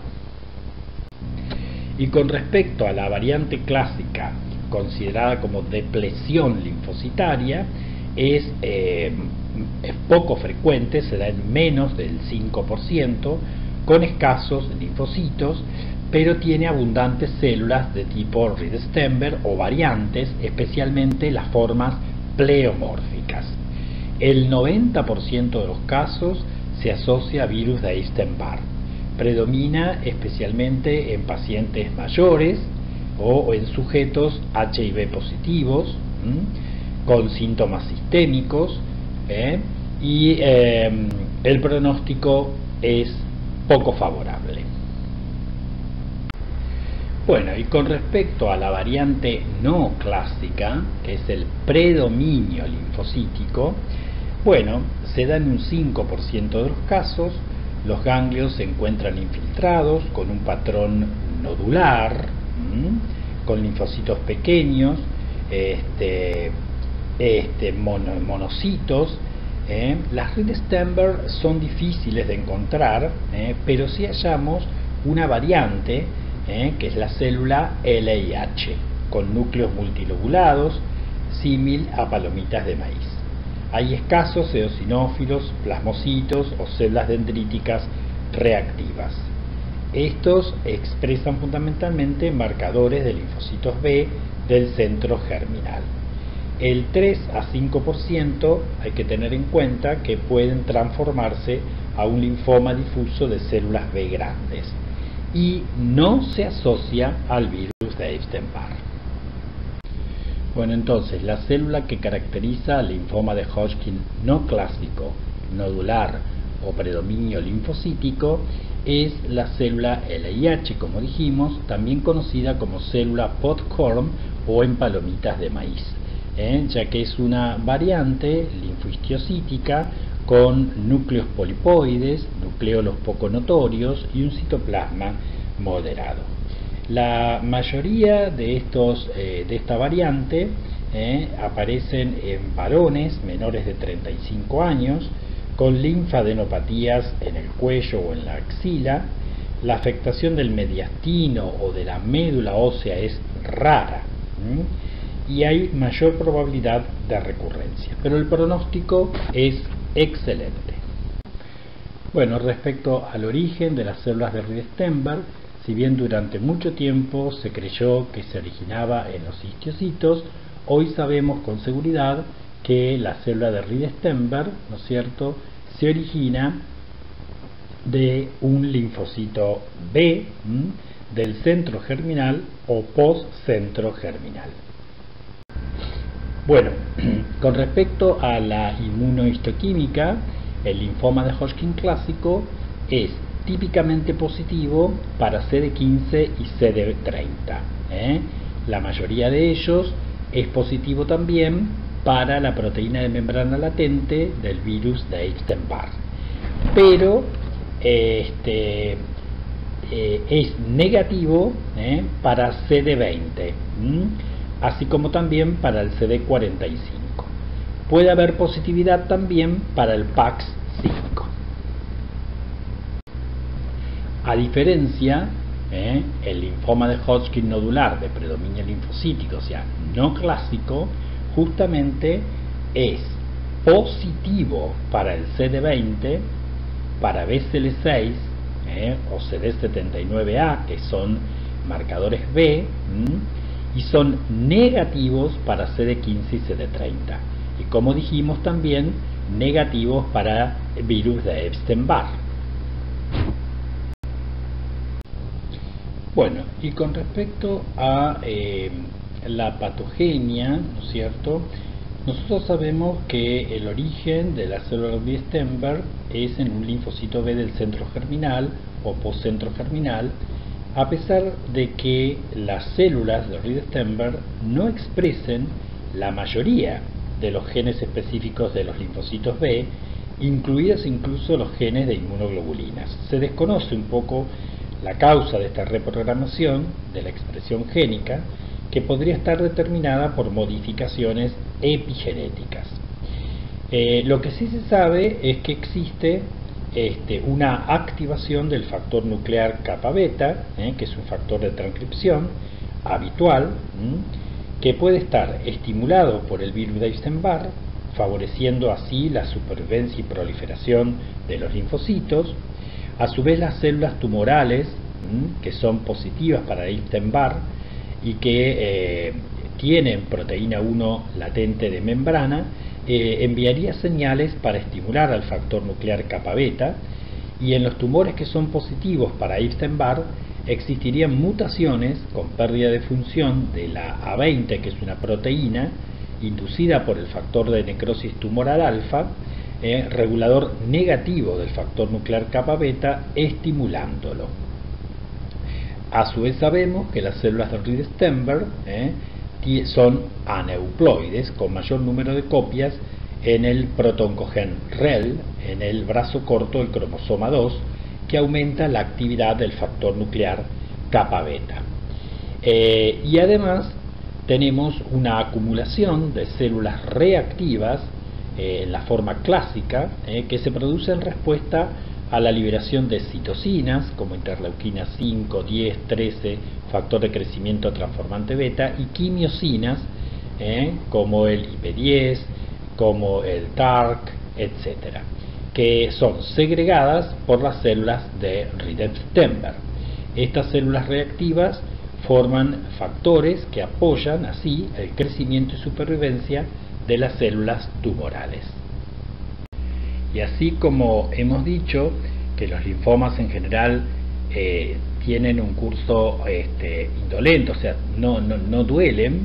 Y con respecto a la variante clásica considerada como depresión linfocitaria, es, eh, es poco frecuente, se da en menos del cinco por ciento, con escasos linfocitos, pero tiene abundantes células de tipo Reed-Sternberg o variantes, especialmente las formas pleomórficas. El noventa por ciento de los casos se asocia a virus de Epstein-Barr. Predomina especialmente en pacientes mayores o en sujetos H I V positivos, ¿m? con síntomas sistémicos, ¿eh? y eh, el pronóstico es poco favorable. Bueno, y con respecto a la variante no clásica, que es el predominio linfocítico, bueno, se da en un cinco por ciento de los casos. Los ganglios se encuentran infiltrados con un patrón nodular, ¿m? con linfocitos pequeños, este, este, mono, monocitos. ¿eh? Las Reed-Sternberg son difíciles de encontrar, ¿eh? pero sí hallamos una variante, ¿eh? que es la célula L I H, con núcleos multilobulados, símil a palomitas de maíz. Hay escasos eosinófilos, plasmocitos o células dendríticas reactivas. Estos expresan fundamentalmente marcadores de linfocitos B del centro germinal. El tres a cinco por ciento hay que tener en cuenta que pueden transformarse a un linfoma difuso de células B grandes y no se asocia al virus de Epstein-Barr. Bueno, entonces, la célula que caracteriza al linfoma de Hodgkin no clásico, nodular o predominio linfocítico es la célula L I H, como dijimos, también conocida como célula Podcorn o en palomitas de maíz, ¿eh? ya que es una variante linfohistiocítica con núcleos polipoides, nucleolos poco notorios y un citoplasma moderado. La mayoría de, estos, eh, de esta variante eh, aparecen en varones menores de treinta y cinco años, con linfadenopatías en el cuello o en la axila. La afectación del mediastino o de la médula ósea es rara, ¿m? y hay mayor probabilidad de recurrencia, pero el pronóstico es excelente. Bueno, respecto al origen de las células de Reed-Sternberg, si bien durante mucho tiempo se creyó que se originaba en los histiocitos, hoy sabemos con seguridad que la célula de Reed-Sternberg, ¿no es cierto?, se origina de un linfocito B, ¿m? del centro germinal o post-centro germinal. Bueno, con respecto a la inmunohistoquímica, el linfoma de Hodgkin clásico es típicamente positivo para C D quince y C D treinta. ¿eh? La mayoría de ellos es positivo también para la proteína de membrana latente del virus de Epstein-Barr. Pero este, eh, es negativo ¿eh? para C D veinte, ¿m? así como también para el C D cuarenta y cinco. Puede haber positividad también para el P A X cinco. A diferencia, ¿eh? el linfoma de Hodgkin nodular de predominio linfocítico, o sea, no clásico, justamente es positivo para el C D veinte, para B C L seis ¿eh? o C D setenta y nueve A, que son marcadores B, ¿m? y son negativos para C D quince y C D treinta. Y como dijimos también, negativos para el virus de Epstein-Barr. Bueno, y con respecto a eh, la patogenia, ¿no es cierto?, nosotros sabemos que el origen de la célula de Epstein-Barr es en un linfocito B del centro germinal o postcentro germinal, a pesar de que las células de Reed-Sternberg no expresen la mayoría de los genes específicos de los linfocitos B, incluidas incluso los genes de inmunoglobulinas. Se desconoce un poco la causa de esta reprogramación de la expresión génica, que podría estar determinada por modificaciones epigenéticas. Eh, lo que sí se sabe es que existe este, una activación del factor nuclear kappa beta, eh, que es un factor de transcripción habitual, ¿m? que puede estar estimulado por el virus de Epstein-Barr, favoreciendo así la supervivencia y proliferación de los linfocitos, A su vez, las células tumorales, que son positivas para Epstein-Barr y que eh, tienen proteína uno latente de membrana, eh, enviaría señales para estimular al factor nuclear kappa beta, y en los tumores que son positivos para Epstein-Barr existirían mutaciones con pérdida de función de la A veinte, que es una proteína inducida por el factor de necrosis tumoral alfa, eh, regulador negativo del factor nuclear kappa beta, estimulándolo. A su vez sabemos que las células de Reed-Steinberg eh, son aneuploides con mayor número de copias en el protoncogen R E L, en el brazo corto del cromosoma dos, que aumenta la actividad del factor nuclear kappa beta. Eh, y además tenemos una acumulación de células reactivas eh, en la forma clásica eh, que se produce en respuesta a la liberación de citocinas como interleuquina cinco, diez, trece, factor de crecimiento transformante beta, y quimiosinas eh, como el I P diez, como el T A R C, etcétera, que son segregadas por las células de Reed-Steinberg. Estas células reactivas forman factores que apoyan así el crecimiento y supervivencia de las células tumorales. Y así como hemos dicho que los linfomas en general eh, tienen un curso este, indolente, o sea, no, no, no duelen,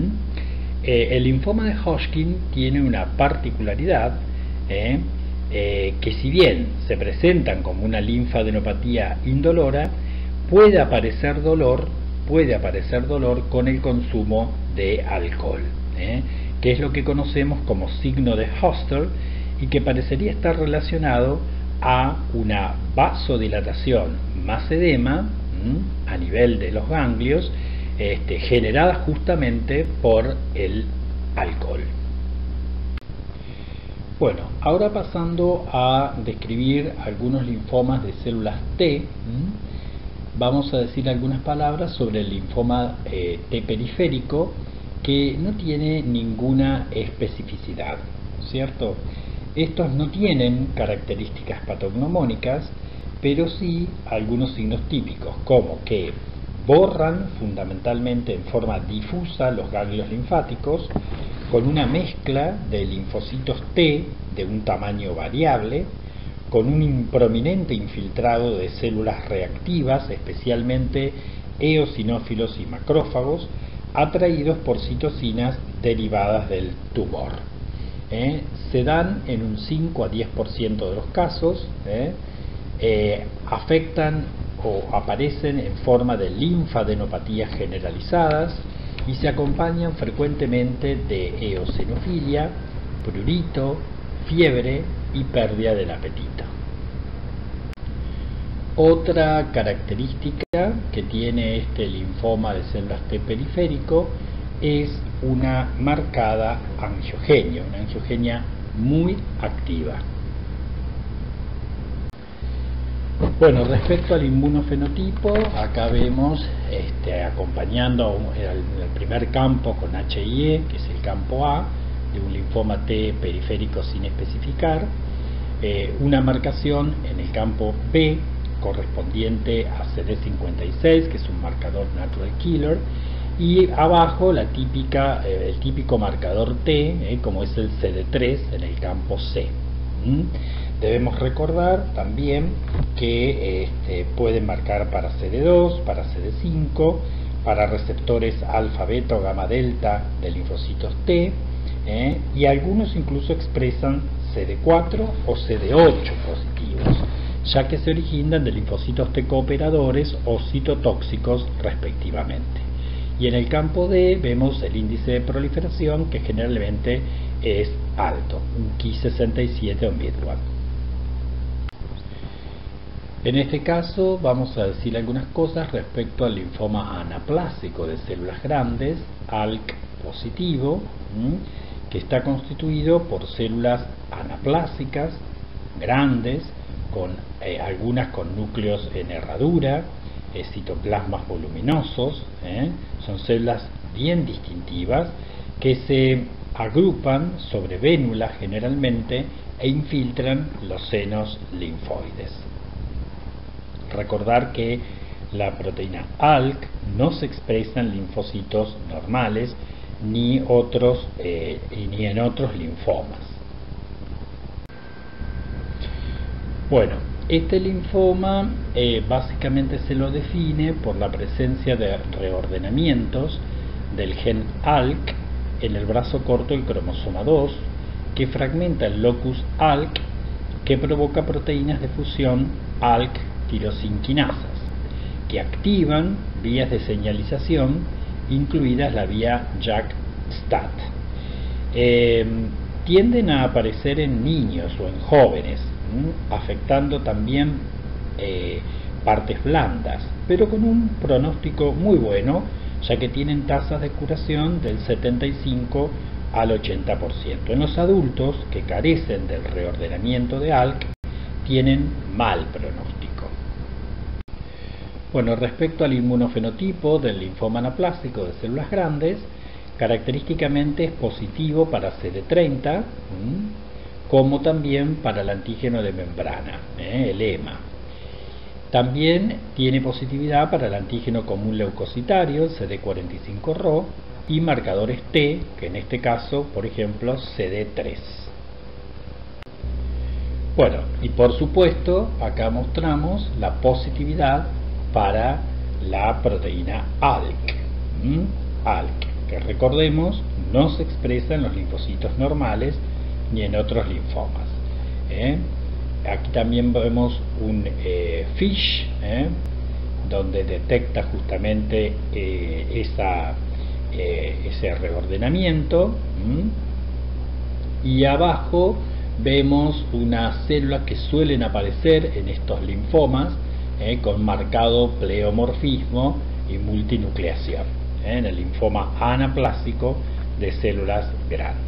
eh, el linfoma de Hodgkin tiene una particularidad eh, eh, que si bien se presentan como una linfadenopatía indolora, puede aparecer dolor, puede aparecer dolor con el consumo de alcohol, eh, que es lo que conocemos como signo de Hoster, y que parecería estar relacionado a una vasodilatación más edema ¿m? a nivel de los ganglios, este, generada justamente por el alcohol. Bueno, ahora pasando a describir algunos linfomas de células T, ¿m? vamos a decir algunas palabras sobre el linfoma eh, T periférico, que no tiene ninguna especificidad, ¿cierto? Estos no tienen características patognomónicas, pero sí algunos signos típicos, como que borran fundamentalmente en forma difusa los ganglios linfáticos, con una mezcla de linfocitos T de un tamaño variable, con un prominente infiltrado de células reactivas, especialmente eosinófilos y macrófagos, atraídos por citocinas derivadas del tumor. Eh, se dan en un cinco a diez por ciento de los casos, eh, eh, afectan o aparecen en forma de linfadenopatías generalizadas y se acompañan frecuentemente de eosinofilia, prurito, fiebre y pérdida del apetito. Otra característica que tiene este linfoma de células T periférico es una marcada angiogenia, una angiogenia muy activa. Bueno, respecto al inmunofenotipo, acá vemos este, acompañando el, el primer campo con H I E, que es el campo A, de un linfoma T periférico sin especificar, eh, una marcación en el campo B correspondiente a C D cincuenta y seis, que es un marcador natural killer, y abajo la típica, eh, el típico marcador T, eh, como es el C D tres en el campo C. ¿Mm? Debemos recordar también que este, pueden marcar para C D dos, para C D cinco, para receptores alfa, beta o gamma delta de linfocitos T, eh, y algunos incluso expresan C D cuatro o C D ocho positivos, ya que se originan de linfocitos T cooperadores o citotóxicos respectivamente. Y en el campo D vemos el índice de proliferación, que generalmente es alto, un Ki sesenta y siete o M I D uno. En este caso vamos a decir algunas cosas respecto al linfoma anaplásico de células grandes, A L K positivo, ¿m? que está constituido por células anaplásicas grandes, con eh, algunas con núcleos en herradura, eh, citoplasmas voluminosos, ¿eh? son células bien distintivas que se agrupan sobre vénulas generalmente e infiltran los senos linfoides. Recordar que la proteína A L K no se expresa en linfocitos normales ni otros eh, ni en otros linfomas. Bueno, este linfoma eh, básicamente se lo define por la presencia de reordenamientos del gen A L K en el brazo corto del cromosoma dos, que fragmenta el locus A L K, que provoca proteínas de fusión A L K tirosinquinasas, que activan vías de señalización, incluidas la vía JAK-STAT. Eh, tienden a aparecer en niños o en jóvenes, ¿m? afectando también eh, partes blandas, pero con un pronóstico muy bueno, ya que tienen tasas de curación del setenta y cinco al ochenta por ciento. En los adultos que carecen del reordenamiento de A L K tienen mal pronóstico. Bueno, respecto al inmunofenotipo del linfoma anaplásico de células grandes, característicamente es positivo para C D treinta, ¿m? como también para el antígeno de membrana, ¿eh? el E M A. También tiene positividad para el antígeno común leucocitario, el C D cuarenta y cinco R O, y marcadores T, que en este caso, por ejemplo, C D tres. Bueno, y por supuesto, acá mostramos la positividad para la proteína A L K. ¿Mm? A L K, que recordemos, no se expresa en los linfocitos normales ni en otros linfomas. ¿eh? Aquí también vemos un eh, FISH, ¿eh? donde detecta justamente eh, esa, eh, ese reordenamiento. ¿m? Y abajo vemos una célula que suelen aparecer en estos linfomas eh, con marcado pleomorfismo y multinucleación, eh, en el linfoma anaplásico de células grandes.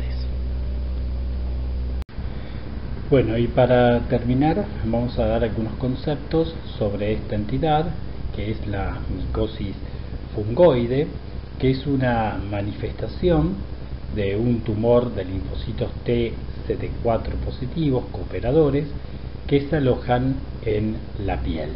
Bueno, y para terminar vamos a dar algunos conceptos sobre esta entidad, que es la micosis fungoide, que es una manifestación de un tumor de linfocitos T C D cuatro positivos cooperadores que se alojan en la piel.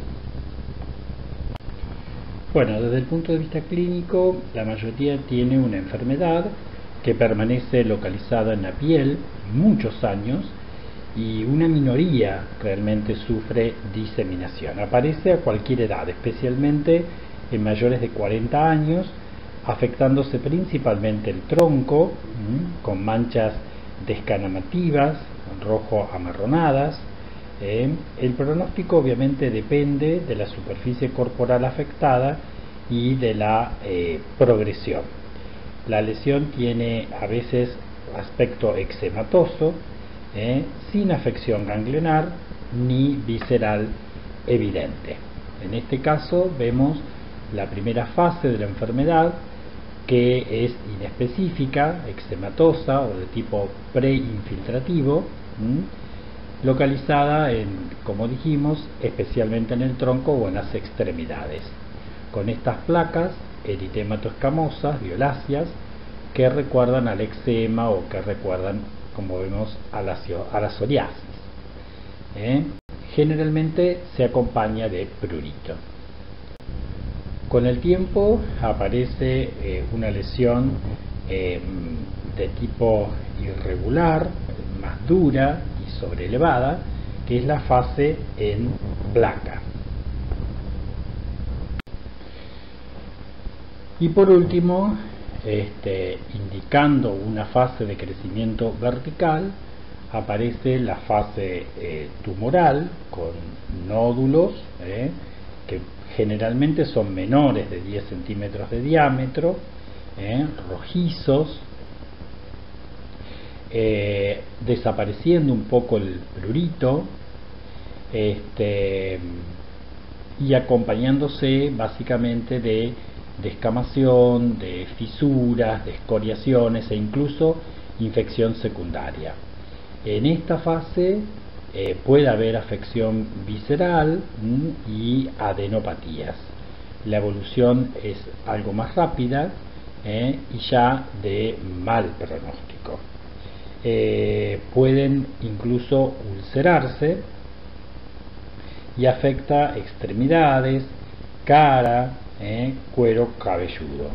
Bueno, desde el punto de vista clínico, la mayoría tiene una enfermedad que permanece localizada en la piel muchos años, y una minoría realmente sufre diseminación. Aparece a cualquier edad, especialmente en mayores de cuarenta años, afectándose principalmente el tronco, ¿m? con manchas descanamativas, rojo amarronadas. Eh, el pronóstico obviamente depende de la superficie corporal afectada y de la eh, progresión. La lesión tiene a veces aspecto eczematoso, eh, sin afección ganglionar ni visceral evidente. En este caso vemos la primera fase de la enfermedad, que es inespecífica, eczematosa o de tipo preinfiltrativo, ¿m? localizada en, como dijimos, especialmente en el tronco o en las extremidades, con estas placas eritematoescamosas, violáceas, que recuerdan al eczema o que recuerdan, como vemos, a la, a la psoriasis. ¿Eh? Generalmente se acompaña de prurito. Con el tiempo aparece eh, una lesión eh, de tipo irregular, más dura y sobrelevada, que es la fase en placa. Y por último, este, indicando una fase de crecimiento vertical, aparece la fase eh, tumoral con nódulos eh, que generalmente son menores de diez centímetros de diámetro, eh, rojizos, eh, desapareciendo un poco el prurito, este, y acompañándose básicamente de descamación, de fisuras, de escoriaciones e incluso infección secundaria. En esta fase eh, puede haber afección visceral mm, y adenopatías. La evolución es algo más rápida eh, y ya de mal pronóstico. Eh, pueden incluso ulcerarse y afecta extremidades, cara, eh, cuero cabelludo.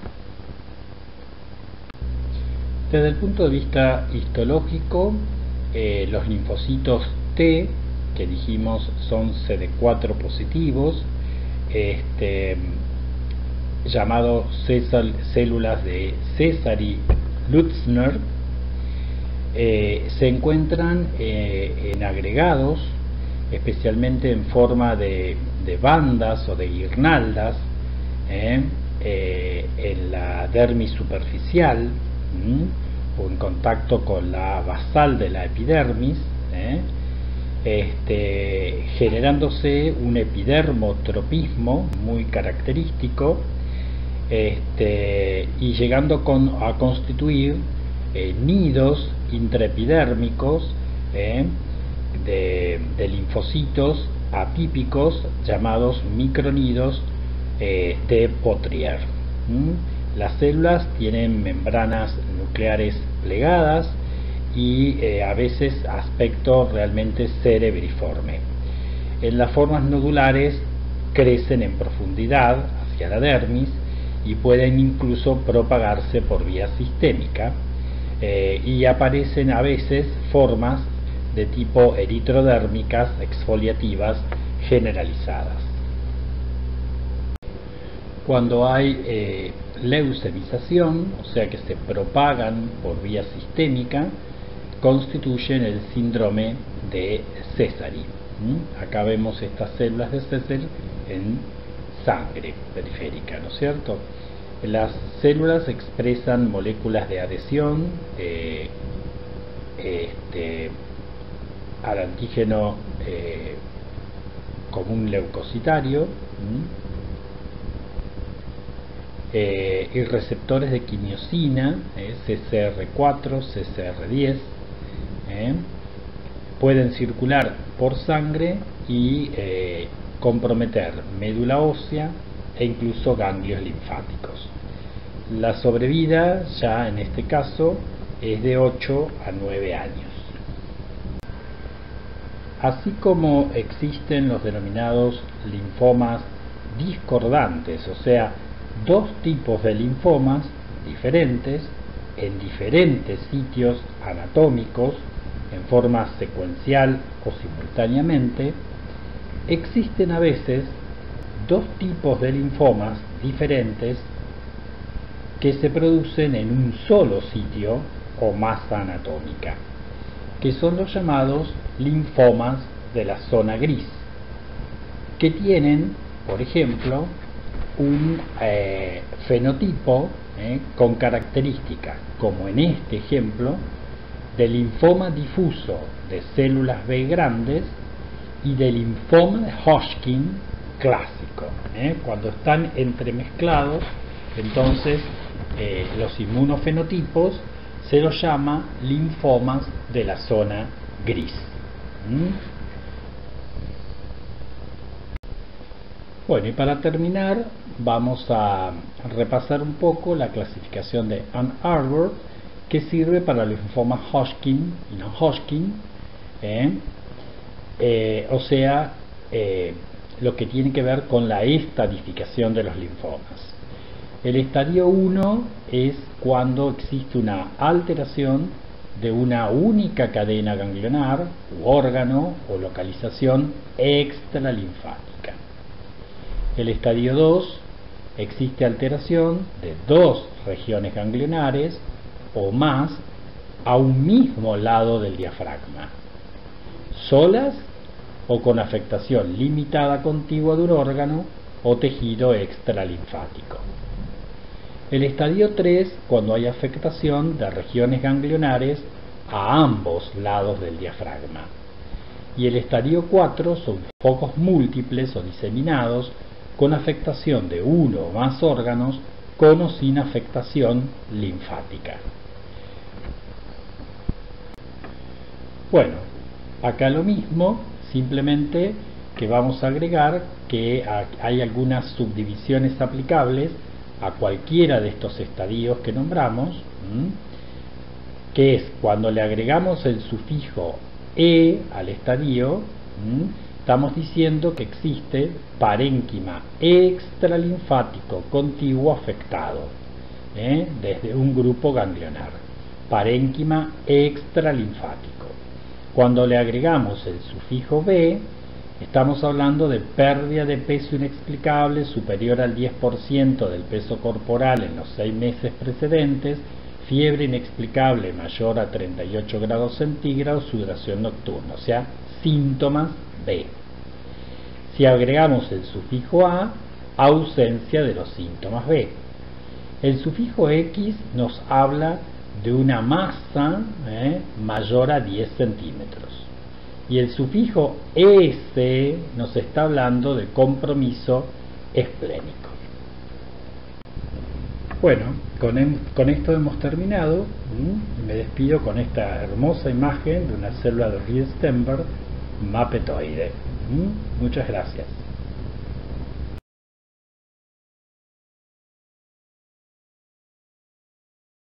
Desde el punto de vista histológico, eh, los linfocitos T, que dijimos son C D cuatro positivos, este, llamados células de Césary-Lutzner, eh, se encuentran eh, en agregados, especialmente en forma de, de bandas o de guirnaldas, eh, eh, en la dermis superficial, ¿m? o en contacto con la basal de la epidermis, eh, este, generándose un epidermotropismo muy característico, este, y llegando con, a constituir eh, nidos intraepidérmicos eh, de, de linfocitos apípicos llamados micronidos eh, de Potrier. ¿Mm? Las células tienen membranas nucleares plegadas y eh, a veces aspecto realmente cerebriforme. En las formas nodulares crecen en profundidad hacia la dermis y pueden incluso propagarse por vía sistémica, eh, y aparecen a veces formas de tipo eritrodérmicas exfoliativas generalizadas. Cuando hay eh, leucemización, o sea que se propagan por vía sistémica, constituyen el síndrome de Césary. ¿Mm? Acá vemos estas células de Césary en sangre periférica, ¿no es cierto? Las células expresan moléculas de adhesión eh, este, al antígeno eh, común leucocitario, ¿Mm? Eh, y receptores de quimiosina, eh, C C R cuatro, C C R diez, eh, pueden circular por sangre y eh, comprometer médula ósea e incluso ganglios linfáticos. La sobrevida ya en este caso es de ocho a nueve años. Así como existen los denominados linfomas discordantes, o sea, dos tipos de linfomas diferentes en diferentes sitios anatómicos en forma secuencial o simultáneamente, existen a veces dos tipos de linfomas diferentes que se producen en un solo sitio o masa anatómica, que son los llamados linfomas de la zona gris, que tienen, por ejemplo, un eh, fenotipo eh, con características, como en este ejemplo, de linfoma difuso de células B grandes y de linfoma de Hodgkin clásico. Eh, cuando están entremezclados, entonces eh, los inmunofenotipos se los llama linfomas de la zona gris. ¿Mm? Bueno, y para terminar vamos a repasar un poco la clasificación de Ann Arbor, que sirve para los linfomas Hodgkin y no Hodgkin, ¿eh? Eh, o sea, eh, lo que tiene que ver con la estadificación de los linfomas. El estadio uno es cuando existe una alteración de una única cadena ganglionar u órgano o localización extralinfática. El estadio dos existe alteración de dos regiones ganglionares o más a un mismo lado del diafragma, solas o con afectación limitada contigua de un órgano o tejido extralinfático. El estadio tres, cuando hay afectación de regiones ganglionares a ambos lados del diafragma. Y el estadio cuatro son focos múltiples o diseminados con afectación de uno o más órganos con o sin afectación linfática. Bueno, acá lo mismo, simplemente que vamos a agregar que hay algunas subdivisiones aplicables a cualquiera de estos estadios que nombramos, ¿m? que es cuando le agregamos el sufijo E al estadio, ¿m? estamos diciendo que existe parénquima extralinfático contiguo afectado, ¿eh? desde un grupo ganglionar. Parénquima extralinfático. Cuando le agregamos el sufijo B, estamos hablando de pérdida de peso inexplicable superior al diez por ciento del peso corporal en los seis meses precedentes, fiebre inexplicable mayor a treinta y ocho grados centígrados, sudoración nocturna, o sea, síntomas B. Si agregamos el sufijo A, ausencia de los síntomas B. El sufijo X nos habla de una masa eh, mayor a diez centímetros. Y el sufijo S nos está hablando de compromiso esplénico. Bueno, con, em, con esto hemos terminado. ¿m? Me despido con esta hermosa imagen de una célula de Ried-Sternberg mapetoide. ¿m? Muchas gracias.